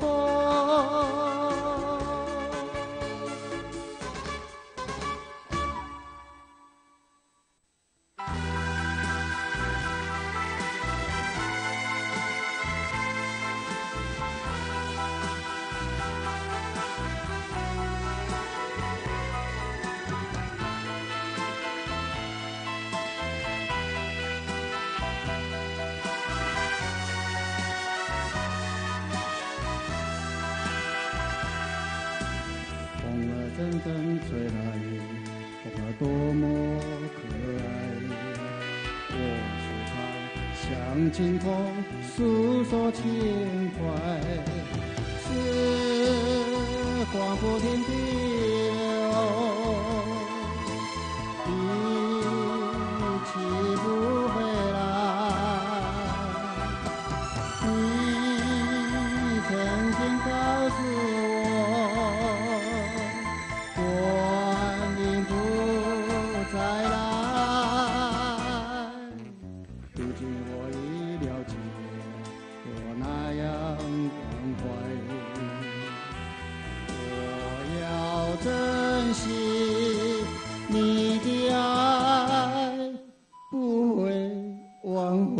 阵阵吹来，风儿多么可爱。我是它，向清风诉说情怀。时光不停地流，一去不回来。你曾经告诉我。再来，如今我已了解我那样关怀，我要珍惜你的爱，不会忘怀。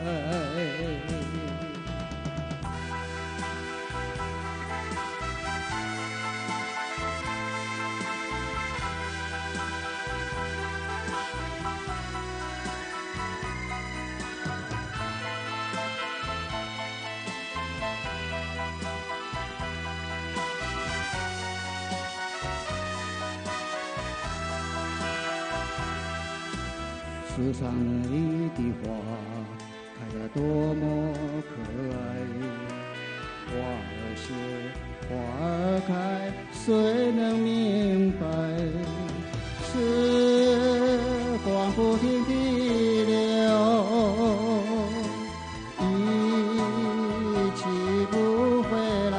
树上的一滴花，开得多么可爱。花儿谢，花儿开，谁能明白？时光不停地流，一去不回来。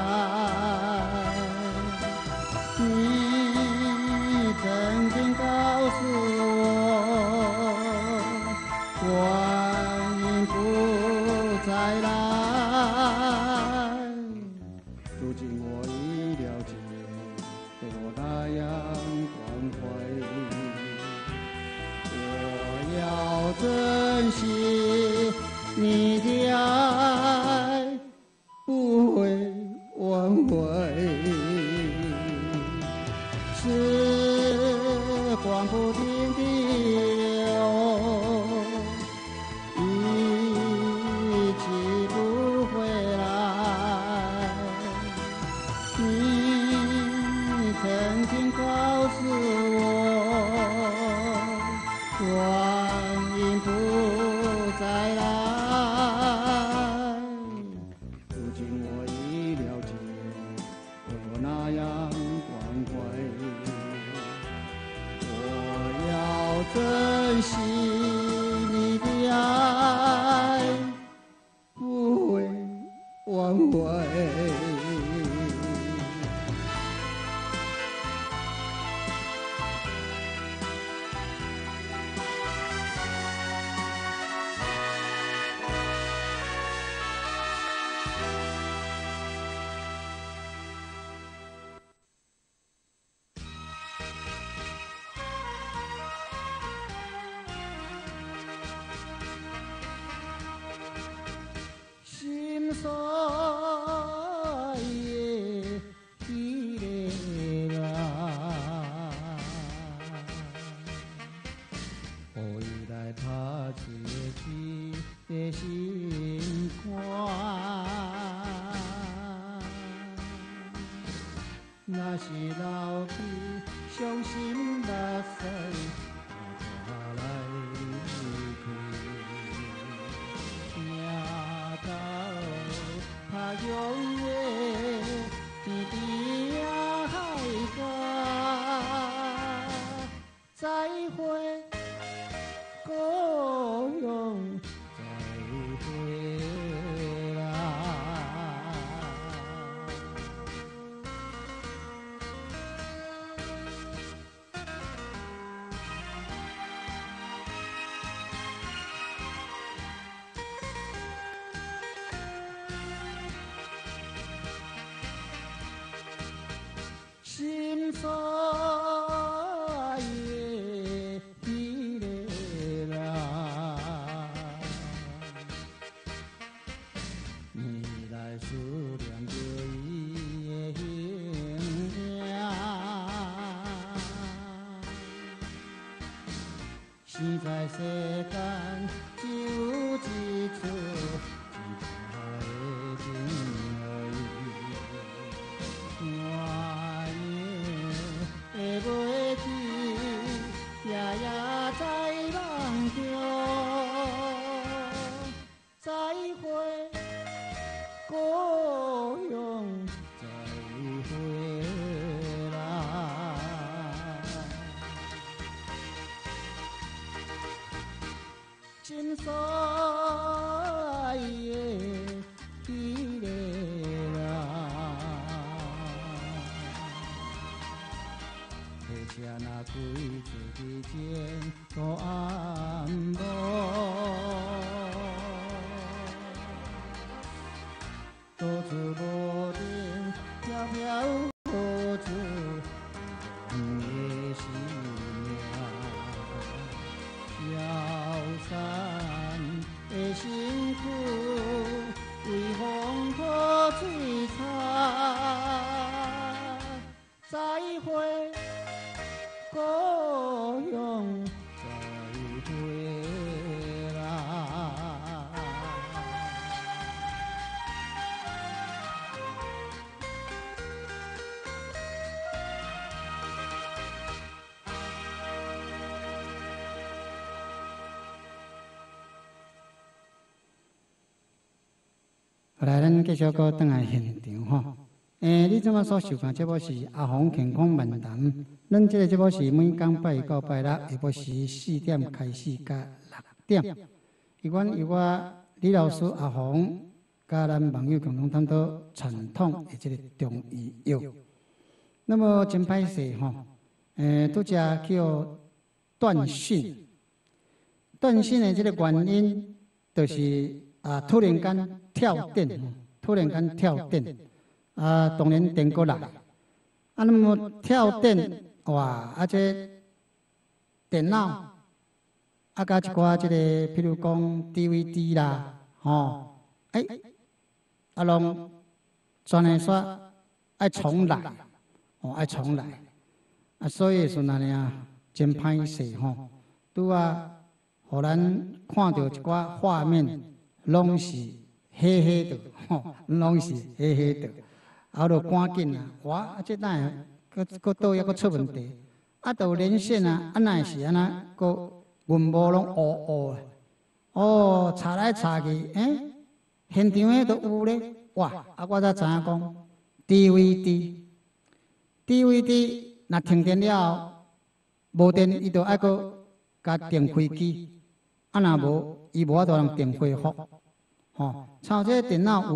你曾经告诉我。光阴不再来，如今我已了解，对我那样关怀。 心酸的彼个人，予伊来拍一个心肝。若是流去伤心目屎，我来离开。命到拍勇的边边啊海角，再会故乡，再会啦。心酸的彼个人，年来思念着伊的形影，生在世间只有一次。袂记，夜夜在梦中，再会故乡，再会啦。心酸的彼个人。车若开出去前都暗无，多处无定飘飘无主远的心命，萧山的辛苦为风破摧残，再会。故乡再会啦。后来，咱继续搁转来现场吼。诶，你即马所收看节目是阿红健康漫谈。咱即个节目是每工拜一到拜六下晡时四点开始，甲六点。伊阮由我李老师阿红，甲咱网友共同探讨传统的即个中医药。那么真歹势吼，诶，拄则叫断讯。断讯的即个原因，就是啊，突然间跳电，突然间跳电。啊，当然电过来，啊，那么跳电哇，啊这电脑，啊加一寡这个，譬如讲 D V D 啦，吼，哎，啊拢转来煞爱重来，哦爱重来，啊所以是安尼啊，真歹势吼，拄啊，互咱看到一寡画面，拢是黑黑的，吼，拢是黑黑的。后就赶紧啊！哇，啊，这哪会搁搁倒也搁出问题？啊，就连线啊，啊，哪会是安那搁云雾拢乌乌的？哦，查来查去，诶，现场诶都有咧。哇，啊，我才知影讲 D V D，D V D 若停电了，无电伊就爱搁甲电开机，啊，若无伊无法度通电恢复。吼，像这电脑有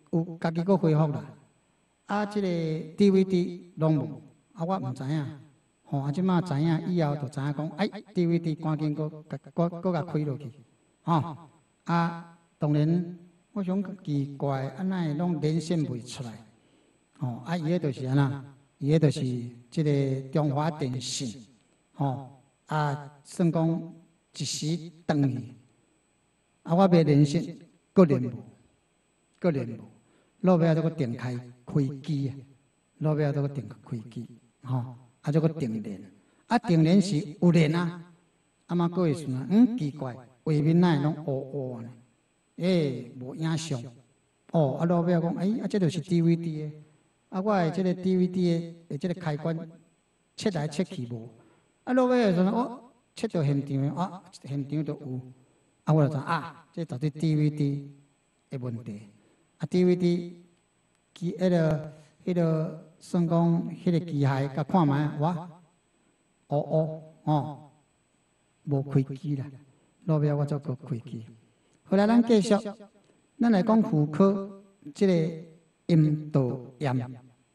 有家己搁恢复啦。啊，即、这个 D V D 拢无，啊，我毋知影。吼、哦，啊，即马知影以后，就知影讲，哎 ，D V D 赶紧搁搁搁甲开落去。吼、哦，啊，当然，我想奇怪，安那会拢连线袂出来？吼、哦，啊，伊迄就是安那，伊迄就是即个中华电信。吼、哦，啊，算讲一时断去。啊，我要连线，搁连无，搁连无，落尾啊，再搁电开开机啊，落尾啊，再搁电开机，吼、哦，啊，再搁电连，啊，电连是有连啊，啊嘛，搁会算啊，嗯，奇怪，画面哪会拢乌乌呢？诶，无影像，哦，啊，落尾啊讲，诶，啊，这就是 D V D 的，啊，我的这个 D V D 的的这个开关切来切去无，啊，落尾啊说，哦，切到现场的，啊，现场都有。啊，我就知啊，这绝对 D V D 的问题。啊 ，D V D 机迄个、迄个算讲迄个机械，甲看卖哇，乌乌哦，无开机啦。落尾我再搁开机。后来咱继续，咱来讲妇科这个阴道炎。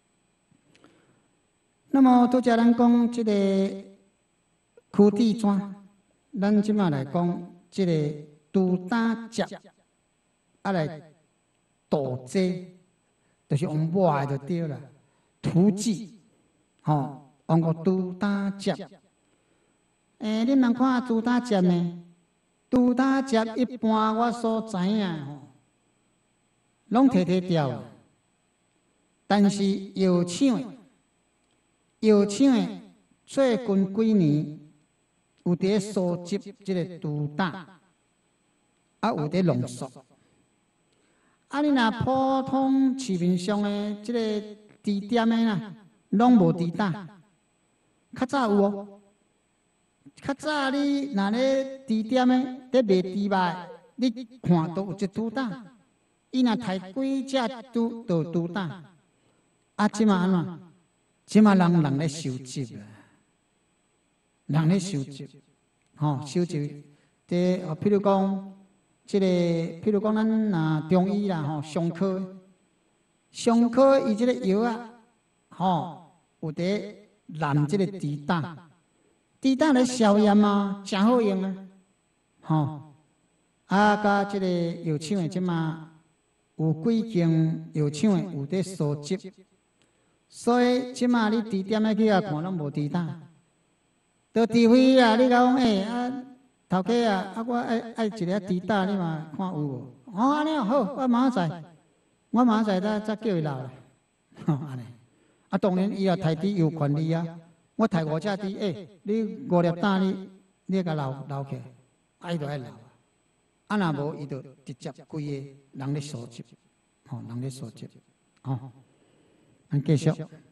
那么拄则咱讲这个躯体怎，咱即马来讲。即个杜胆汁，啊来杜剂，就是用抹的就对啦。涂剂，吼，用个杜胆汁。诶，恁人看杜胆汁呢？杜胆汁一般我所知影吼，拢摕摕掉。但是药厂的，药厂的最近几年。有伫收集即个毒胆，啊有伫浓缩。啊，你若普通市面上的即个治点的啦，拢无毒胆。较早有哦，较早你若咧治点的咧卖猪肉，你看都有一毒胆。伊若刣几只猪都毒胆。啊，即马安怎？即马人人咧收集啦。人咧收集，吼、哦、收集，即哦，譬如讲，即、这个譬如讲，咱若中医啦，吼、哦，伤科，伤科伊即个药啊，吼、哦，有伫染即个猪胆，猪胆咧消炎啊，真好用啊，吼、哦，啊，甲即个药厂诶，即马有几间药厂诶有伫收集，所以即马你猪店诶去啊看拢无猪胆。都除非啊，你讲诶啊，头家啊，啊我爱爱一个猪胆，你嘛看有无？哦，安尼好，我马上在，我马上在，再再叫伊留咧，吼安尼。啊，当然伊也刣猪有权利啊，我刣五只猪，诶，你五粒胆你你甲留留起，啊伊就爱留。啊若无，伊就直接规个人咧收集，吼人咧收集，吼。咱继续，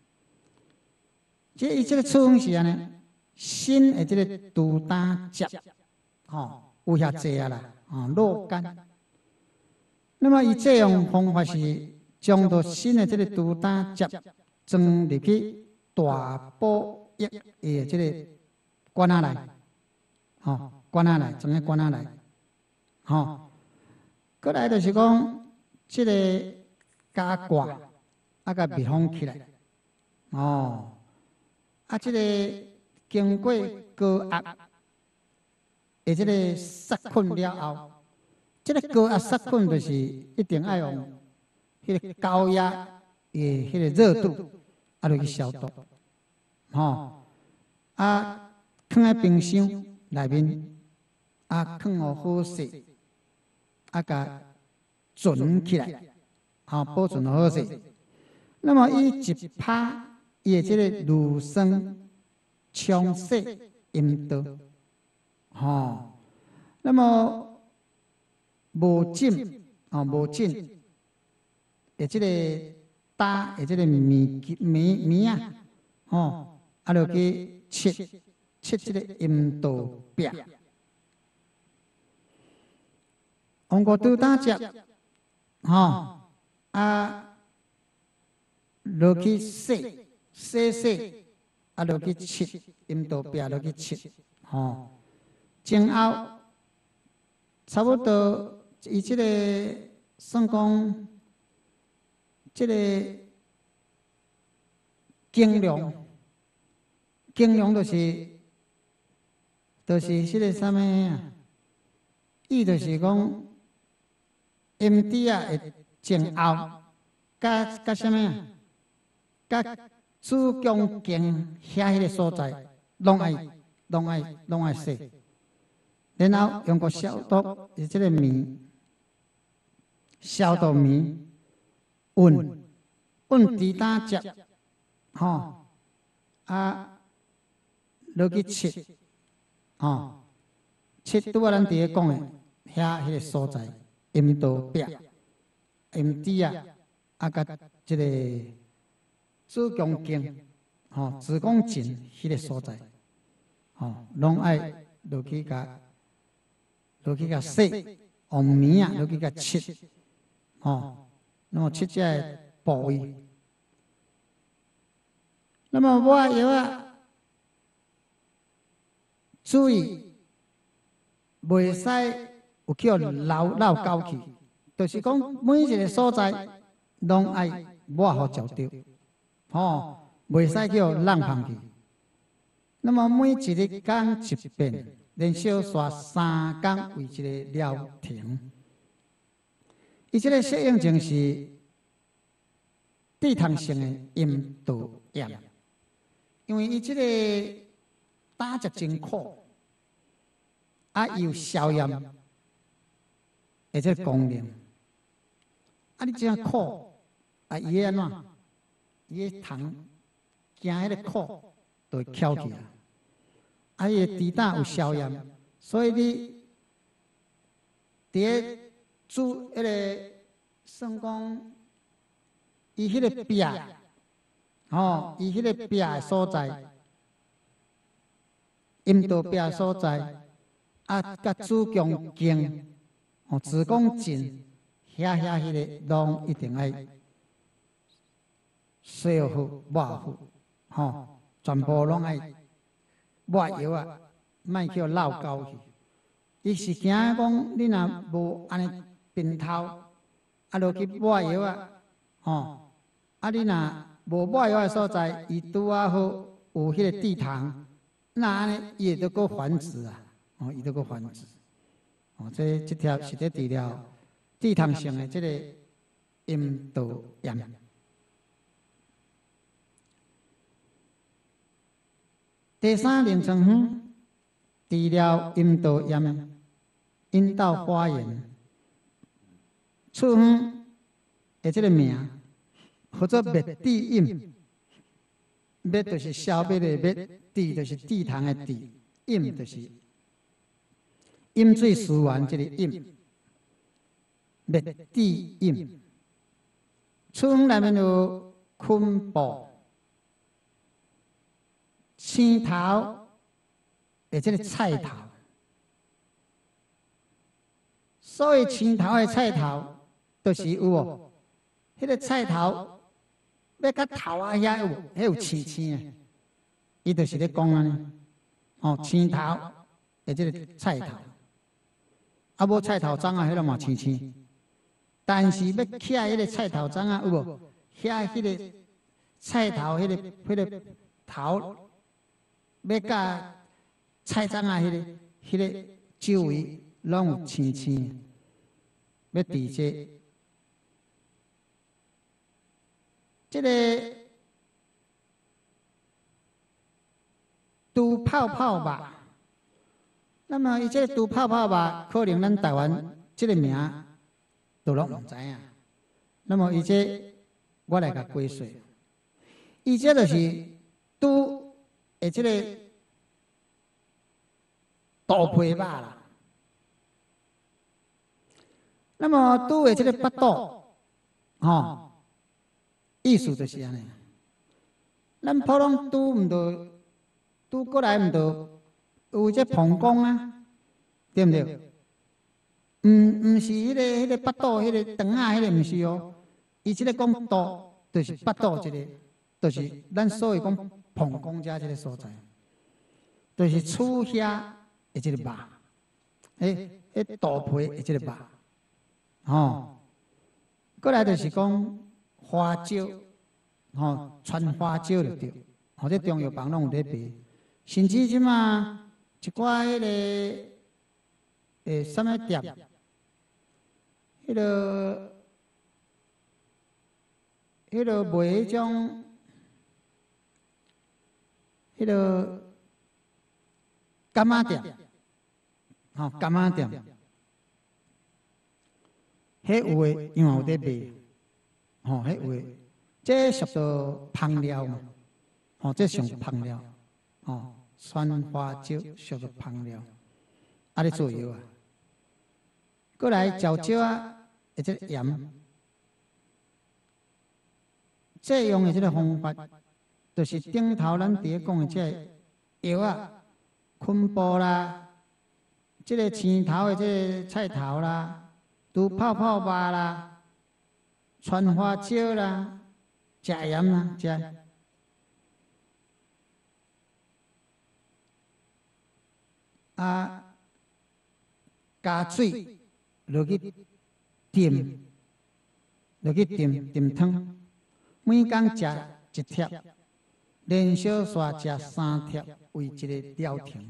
即伊即个处方是安尼。新的这个杜胆汁，吼有遐济啊啦，吼落干。那么伊这样方法是将到新的这个杜胆汁装入去大补液的这个罐仔内，吼罐仔内装喺罐仔内，吼。过来就是讲，这个加挂啊个密封起来，哦，啊这个。经过高压，而这个杀菌了后，这个高压杀菌就是一定要用迄个高压的迄个热度，啊，落去消毒，吼，啊，放喺冰箱内面，啊，放互好势，啊，甲存起来，啊，保存好势。那么伊一拍，伊的这个乳酸。冲洗阴道，吼，那么无浸啊，无浸，诶，即个打诶，即个面面面啊，吼，啊，落去切切即个阴道壁，用个杜胆汁，吼，啊，落去洗洗洗。啊，落去切阴道壁，落去切，吼。前后差不多，伊即个算讲这个经量，经量就是，就是这个什么啊？伊就是讲 M D 啊的前后，甲甲什么啊？甲子宫颈遐迄个所在，拢爱拢爱拢爱洗，然后用个消毒，是这个棉消毒棉，อุ่อุ่滴打接，吼啊，落去切，吼切拄啊咱伫咧讲的遐迄个所在，阴道壁、阴蒂啊，啊甲这个子宫颈，吼子宫颈迄个所在，吼拢爱落去甲落去甲洗，用棉啊落去甲切，吼，那么切这个部位。那么我药啊，注意，袂使有叫老老高去，就是讲每一个所在拢爱抹好照着，吼，袂使叫浪放去。那么每一日讲一遍，连续刷三工为一个疗停。伊这个适应症是地毯性的阴道炎。因为伊即个打击真苦，啊有消炎的这个功能，啊你这样苦，啊伊会安怎？伊会糖惊迄个苦，就会翘起来。啊伊的滴答有消炎，所以你伫咧煮迄个算讲，伊迄个壁。吼，伊迄个壁的所在，阴道壁的所在，啊，甲子宫颈、吼子宫颈，遐遐迄个拢一定爱洗好、抹好，吼，全部拢爱抹药啊，莫叫老高去。伊是惊讲你若无安尼平头，啊落去抹药啊，吼，啊你若无抹药的所在，伊拄啊好有迄个地毯，那安尼伊会得个繁殖啊，哦，伊得个繁殖，哦，这这条是咧治疗地毯性的这个阴道炎。第三临床方治疗阴道炎、阴道发炎，处方的这个名。或者灭地阴，灭就是消灭的灭，地就是地堂的地，阴就是阴水思源这个阴，灭地阴。处方内面有昆布、青头，或者个菜头。所谓青头的菜头，就是有哦，迄个菜头。要甲头啊遐有，遐有青青的，伊就是咧讲安尼，哦，青头，或者个菜头，啊无菜头章啊，迄个嘛青青，但是要起来迄个菜头章啊，有无？遐迄个菜头迄个迄个头，要甲菜章啊，迄个迄个周围拢有青青，要治这。这个毒泡泡吧，那么伊这个毒泡泡吧，可能咱台湾这个名都拢唔知影。那么伊这我来甲解说，伊这就是毒的这个毒皮吧啦。那么毒的这个巴肚，吼。意思就是安尼，咱普通拄毋着，拄过来毋着有这膀胱啊，对毋对？毋毋是迄个迄个巴肚迄个肠啊，迄个毋是哦。伊即个讲肚，就是巴肚一个，就是咱所谓讲膀胱遮即个所在，就是厝遐的即个肉，诶，迄肚皮的即个肉，吼。过来就是讲。 花椒，吼，川花椒就对，吼，这中药房拢有咧卖，甚至即马一寡迄个诶，什么店，迄个迄个卖迄种，迄个柑仔店，吼，柑仔店。 迄有诶，因为有咧卖，吼，迄有诶，这属于香料嘛，吼，这属香料，吼，酸花椒属于香料，啊，咧做药啊。过来椒椒啊，或者盐，这用诶这个方法，就是顶头咱伫咧讲诶这药啊，昆布啦，这个青头诶这个菜头啦。 拄泡泡肉啦，川花椒啦，食盐啦，食。啊，加水落去炖，落去炖炖汤。每工食一贴，连小刷食三贴，为一个疗程。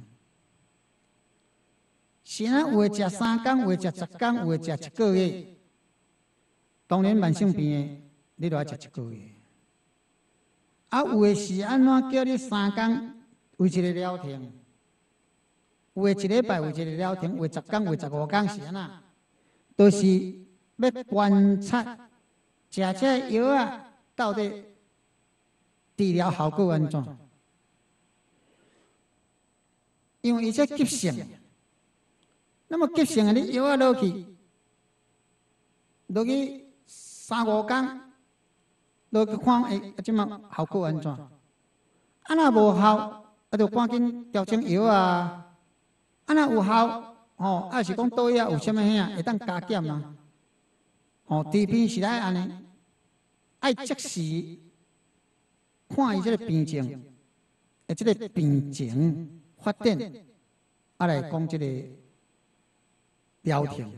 是啊，有诶食三工，有诶食十工，有诶食一个月。当然慢性病诶，你著爱食一个月。啊，有诶是安怎叫你三工为一个疗程，有诶一礼拜为一个疗程，有诶十工、有诶十五工是安那？都是要观察食这药啊，到底治疗效果安怎？因为伊这急性。 那么急性的你药啊落去，落去三五工，落去看诶，即马效果安怎？啊若无效，啊就赶紧调整药啊。啊若有效，吼，啊是讲倒药有啥物影会当加减啊？吼，治病是来安尼，爱即时看伊即个病情，诶，即个病情发展，啊来讲即个。 疗程，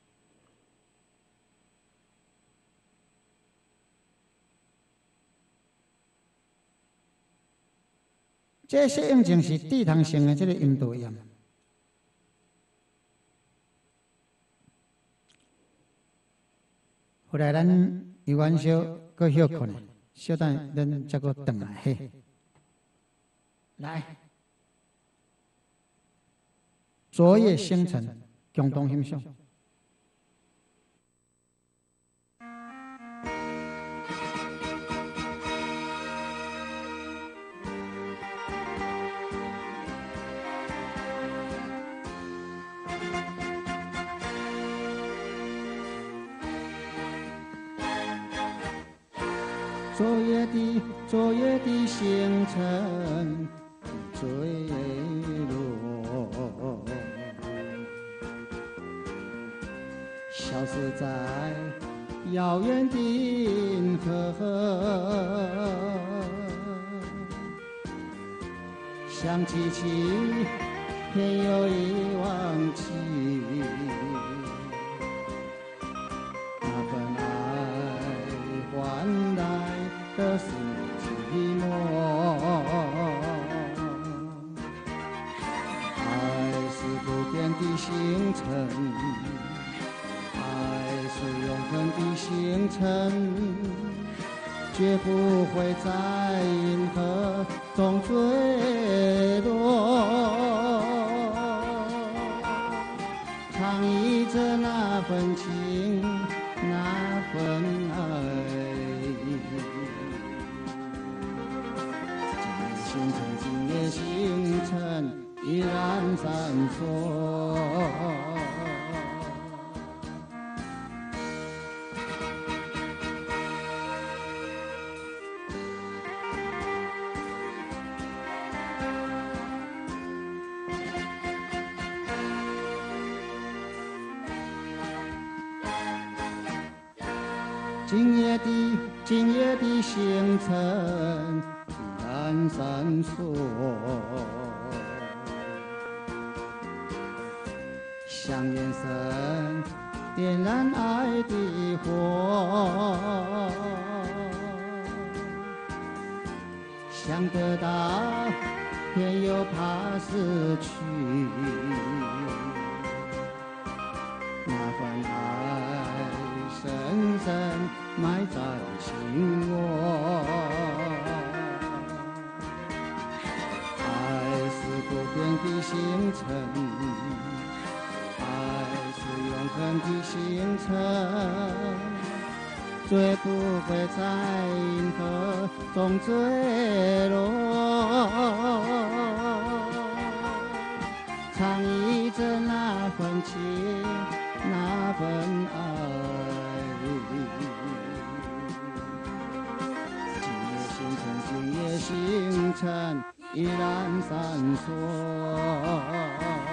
这适应症是低糖性的这个阴道炎。后来咱游完小搁休困，小等咱再搁转来嘿，来，昨夜星辰。 共同欣赏。昨夜的昨夜的星辰坠落。 消失在遥远的银河，想起起偏又已忘记，那份爱换来的是寂寞，爱是不变的星辰。 是永恒的星辰，绝不会在银河中坠落。唱忆着那份情，那份爱。今夜星辰，今夜星辰依然闪烁。 今夜的今夜的星辰依然闪烁，像眼神点燃爱的火。 想得到，偏又怕失去。那份爱深深埋在心窝，爱是不变的星辰，爱是永恒的星辰。最不会在银河中坠落，藏匿着那份情，那份爱。今夜星辰，今夜星辰依然闪烁。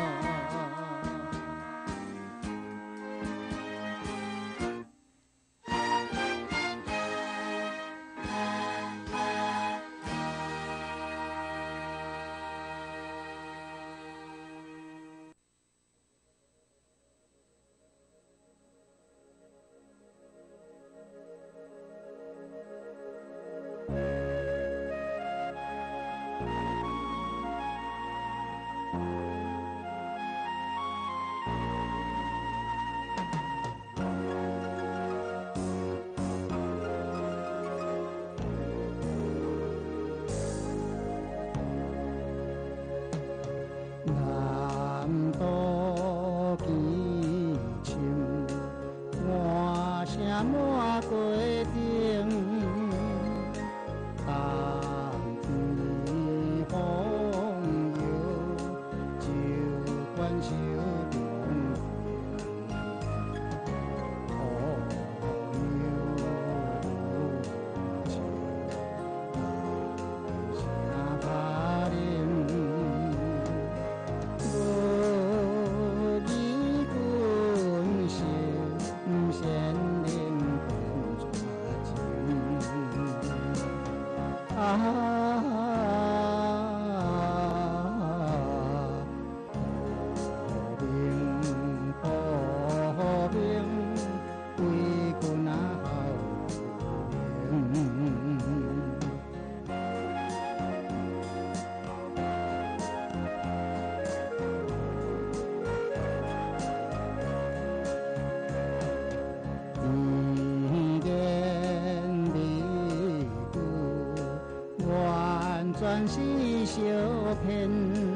转是小片，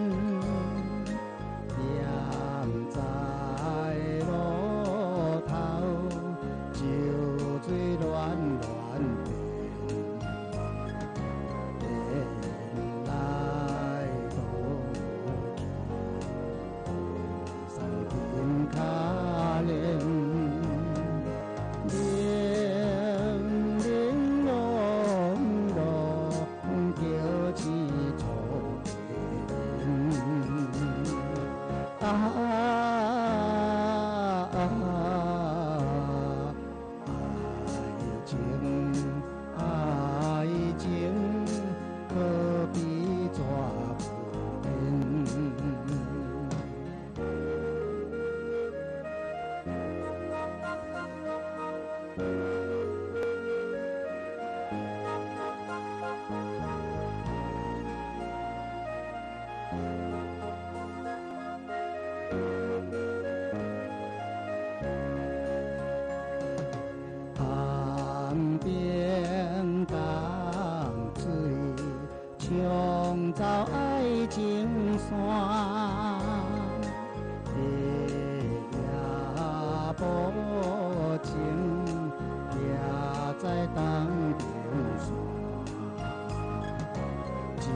踮在路头，酒醉乱乱变，变来倒去，三更可怜。创造爱情线，夜夜无情，行在东平线，酒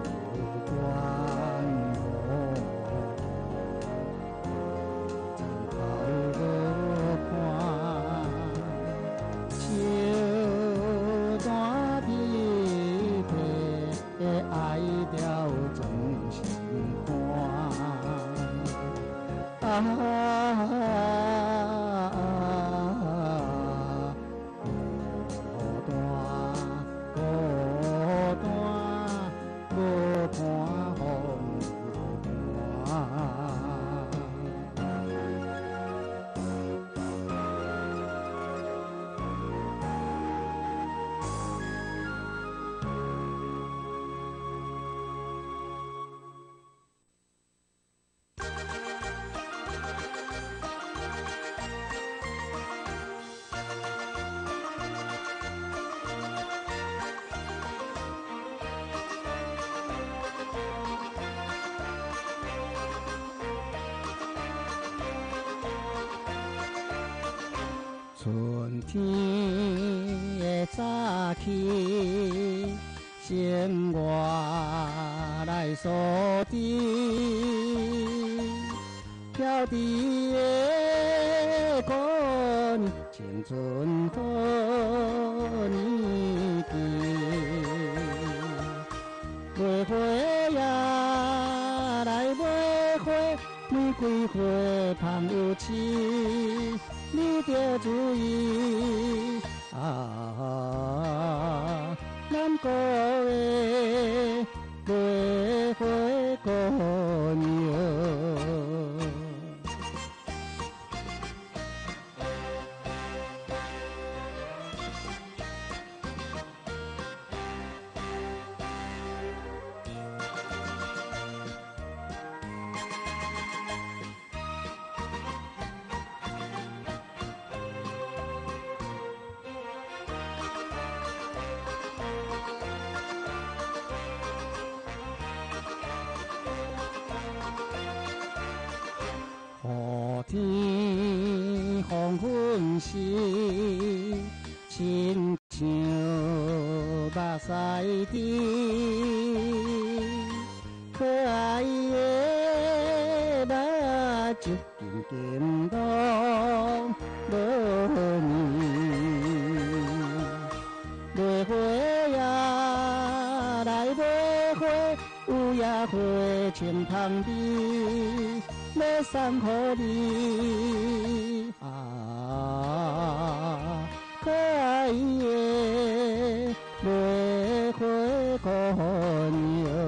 馆无枕头无看，手段疲惫，爱了真心肝。啊春天的早起，生活来扫地，飘滴的歌呢，青春好年纪，卖花呀来买花，玫瑰花香又似，你着注意啊！咱国的卖花姑娘。雨天黄昏时，亲像目屎滴，可爱的目睭紧紧拢无眠。卖花呀来买花，有野花清香味。要送予你啊，可爱的卖花姑娘。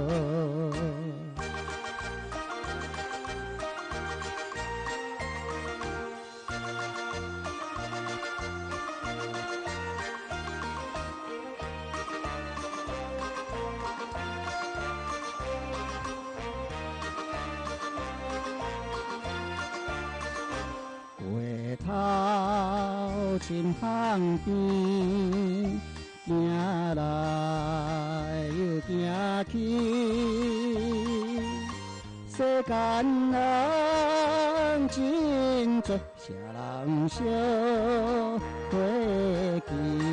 头深巷边，行来又行去，世间人真多，谁人惜花枝？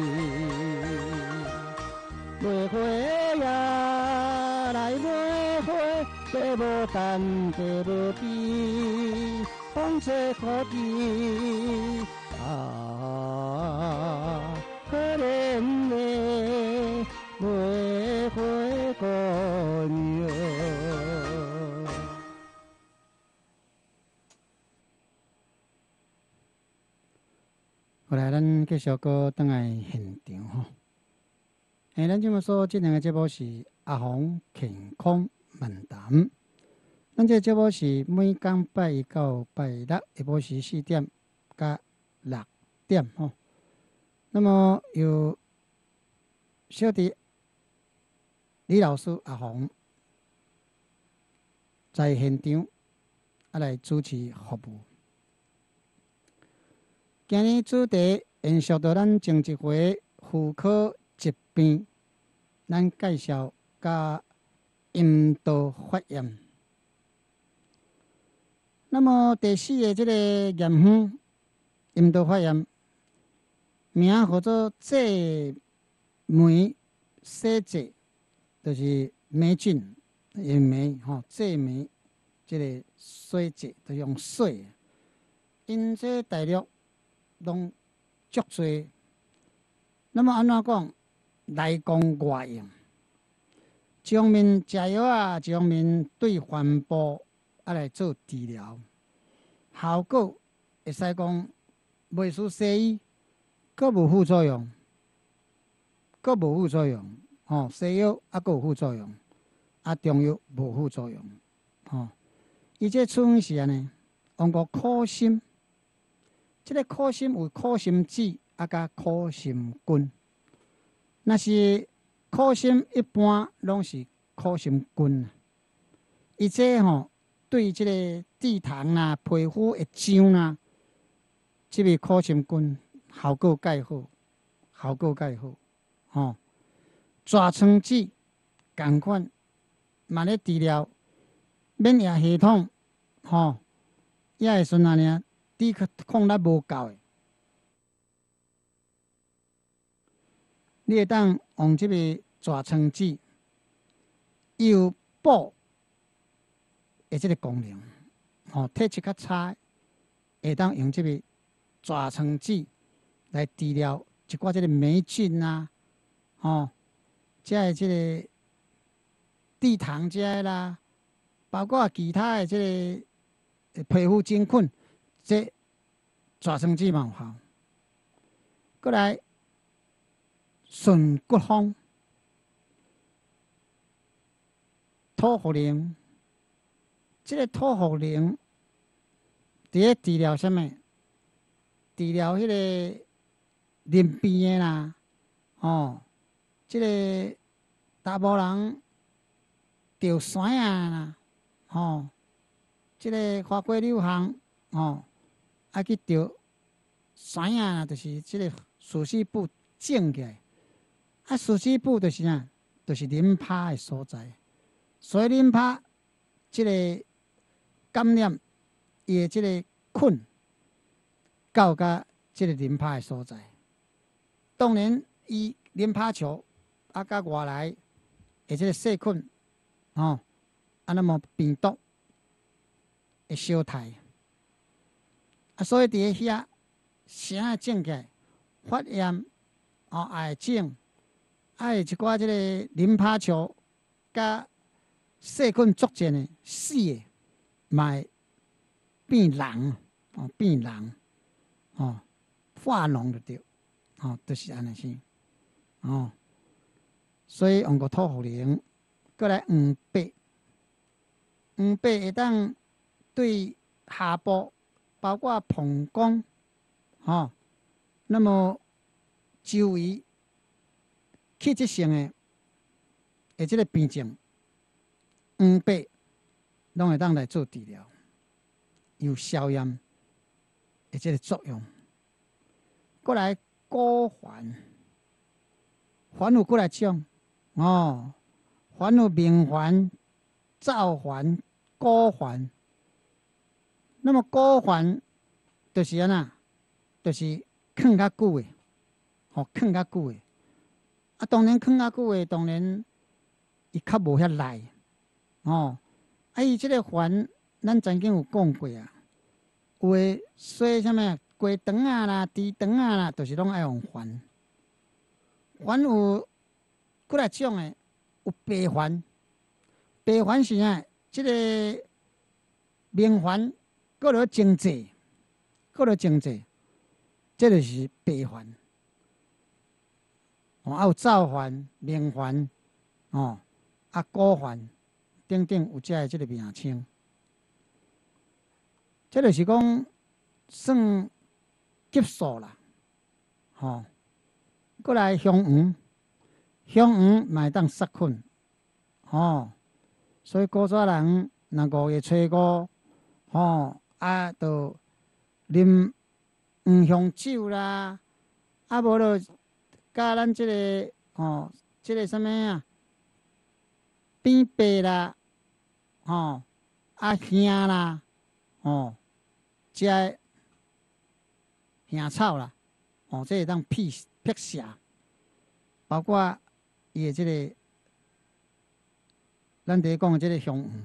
卖花呀来买花，价无淡，价无比。风吹雨滴啊，可怜的卖花姑娘。后来，咱继续搁转来现场吼。诶，咱今物所进行的节目是阿红健康漫谈。咱这节目是每天拜一到拜六下晡时四点到六点吼。那么由小弟李老师阿红在现场啊来主持服务。今日主题延续到咱前一回妇科疾病，咱介绍甲阴道发炎。那么第四个这个炎症，阴道发炎，名叫做疥霉湿疹，就是霉菌，炎霉吼，疥霉这个水疹，就用水，因这大陆拢足多。那么安怎讲？内功外用，一方面食药啊，一方面对环保。啊来做治疗，效果会使讲袂输西医，佫无副作用，佫无副作用。吼、哦，西药啊佫有副作用，啊中药无副作用。吼、哦，伊这处方是安尼，用个苦参，即、这个苦参有苦参子啊，甲苦参菌。若是苦参，一般拢是苦参菌。伊这吼。对这个地糖啦、皮肤会痒啦，这个苦参菌效果介好，效果介好，吼、哦。蛇疮子同款，嘛咧治疗免疫系统，吼、哦，也会顺安尼抵抗力无够诶。 你会当用即个蛇床子，伊有补的即个功能。吼、哦，体质较差，会当用即个蛇床子来治疗一寡即个霉菌啊，吼、哦，即个即个地糖遮个啦，包括其他的即个皮肤真菌，这蛇床子嘛有效。过来顺骨风、土茯苓，即、这个土茯苓伫咧治疗什么？治疗迄个淋病的啦，哦，即、这个查某人着酸啊啦，哦，即、这个花果柳巷，哦，啊去着酸啊，就是即个属西部种起来。啊，属西部就是啥？就是淋巴的所在。所以淋巴即个感染，伊的即个菌到甲即个淋巴的所在。当然，伊淋巴球啊，甲外来的即个细菌，哦，啊，那么病毒会小太。啊，所以伫咧遐啥种起来，发炎哦，癌症，啊，有一寡即个淋巴球甲细菌作战的死的，嘛会变人哦，变人哦，化脓就对，哦，就是安尼先哦。所以用个土茯苓，过来黄白，黄白会当对下部，包括膀胱，哦，那么周围气质性的的即个病症，黄白拢会当来做治疗，有消炎的即个作用。过来骨环，环有过来种哦，环有明环、燥环、骨环。那么骨环就是安那，就是藏较久的，吼、哦，藏较久的。啊，当然藏较久的，当然伊较无遐耐，哦。啊，伊即个环，咱曾经有讲过啊，有诶说啥物啊，鸡肠啊啦、猪肠啊啦，就是拢爱用环。环有几来种诶，有白环，白环是啥？即、这个明环，搁落精济，搁落精济，这就是白环。哦，啊有燥环、明环，哦，啊骨环等等有遮个即个名称。这就是讲算激素啦，吼、哦。过来香黄，香黄嘛会当杀菌，吼、哦。所以古早人若五月初五，吼、哦、啊，就啉黄香酒啦，啊无就甲咱即、这个吼，即、这个啥物啊，扁白啦，吼、哦、啊兄啦，吼、哦。食香草啦，哦，这会当辟辟邪，包括伊的即个，咱伫讲的即个香黄。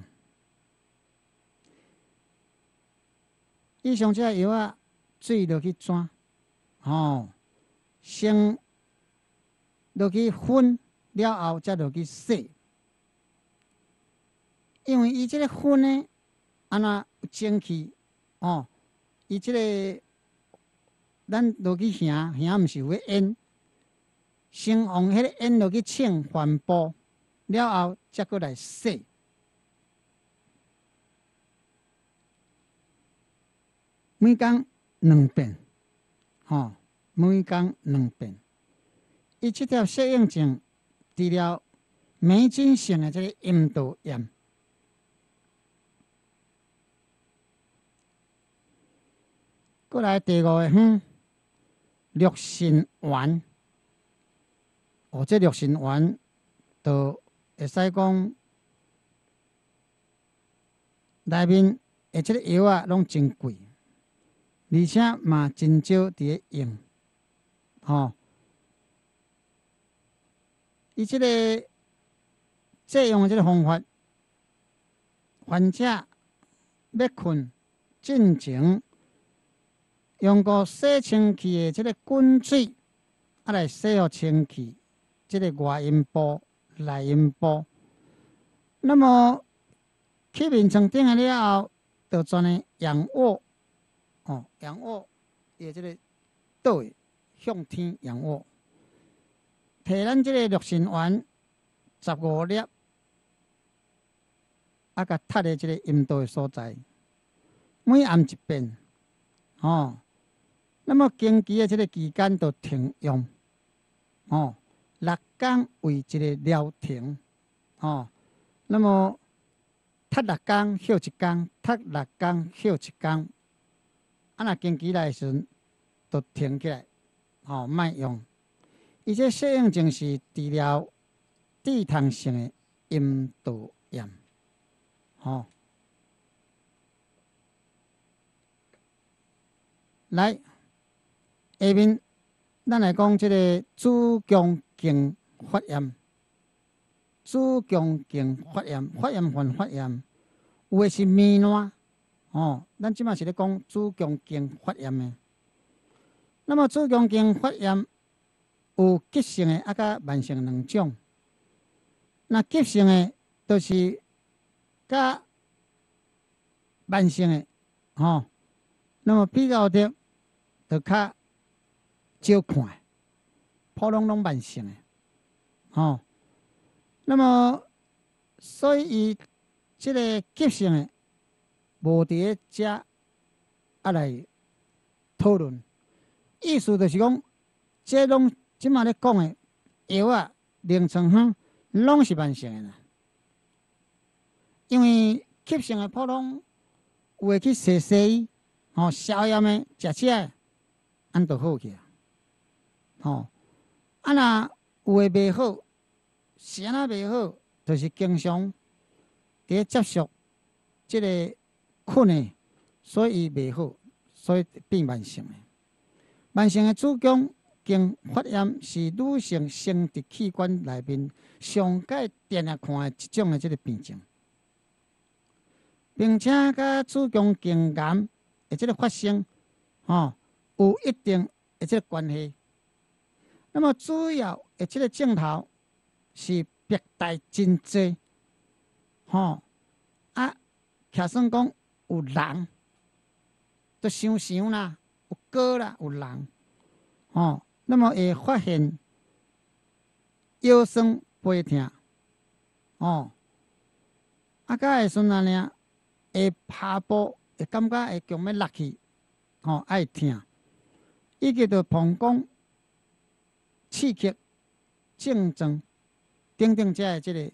以上这个药啊，水落去转，哦，先落去熏了后，才落去洗，因为伊即个熏呢，安那有蒸汽，哦。伊即、这个，咱落去香，香毋是有迄烟，先用迄个烟落去清环部，了后才过来洗。每工两遍，吼、哦，每工两遍。伊即条适应症治疗霉菌性的即个阴道炎。过来第五个，哼，六神丸。哦，这六神丸，就会使讲内面的这个药啊，拢真贵，而且嘛真少伫咧用，吼、哦。 伊即个借用即个方法，患者要困进前，用过洗清气的即个滚水，啊来洗互清气，即个外阴部、内阴部。那么去面床顶下了后，就转的仰卧，哦，仰卧，伊即个倒位向天仰卧，摕咱即个六神丸十五粒，啊，甲踢的即个阴道的所在，每按一遍，哦，那么经期的即个期间就停用，哦，六天为一个疗程，哦。那么，踢六工休一工，踢六工休一工，啊，若经期来时，就停起来，吼、哦，莫用。伊这适应症是治疗地毯性的阴道炎，吼、哦。来，下面咱来讲这个子宫颈发炎。子宫颈发炎，发炎患发炎，有诶是糜烂，哦，咱即马是咧讲子宫颈发炎诶。那么子宫颈发炎有急性诶，啊，甲慢性两种。那急性诶，就是甲慢性诶，吼、哦。那么比较的，就较少看，普通拢慢性诶，吼、哦。那么，所以伊即个急性的无伫遮啊来讨论，意思就是讲，这拢即马咧讲的药啊、临床哼，拢是慢性的啦。因为急性的普通有会去洗洗，吼、哦，消炎的食食，安就好去啊。吼、哦，啊若有诶袂好。是安那袂好，就是经常伫接触即个菌的，所以袂好，所以变慢性的。慢性的子宫颈发炎是女性生殖器官内面上界定啊看的一种的即个病症，并且甲子宫颈癌的即个发生，吼、哦、有一定的即个关系。那么主要的即个镜头。是白带真济，吼、哦、啊！假算讲有人，都想想啦，有高啦，有人，吼、哦。那么会发现腰酸背痛，哦，啊，甲会孙仔呢，会爬步会感觉会强要落去，吼、哦，爱痛，以及着膀胱刺激症状。等等，这个这个，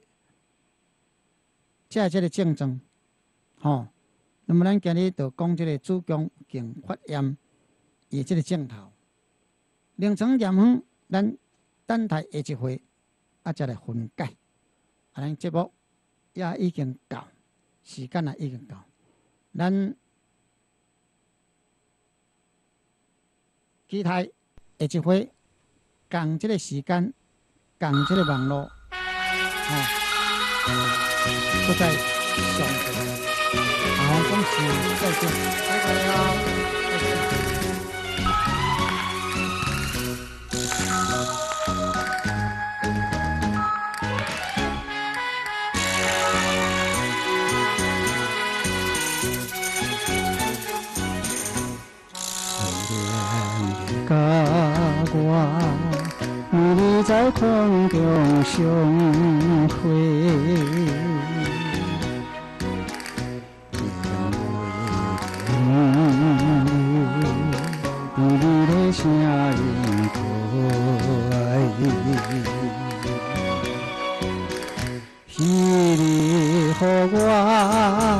这这个症状，吼、哦。那么咱今日就讲这个子宫颈发炎，伊这个镜头。临床验方，咱等待下一回，啊，再来分解。啊，咱节目也已经到，时间也已经到，咱期待下一回，共这个时间，共这个网络。哦，不再相会。好，恭喜再见，拜拜呀，再见。 甲我。与你在空中相会，因为你的声音可爱，彼日予我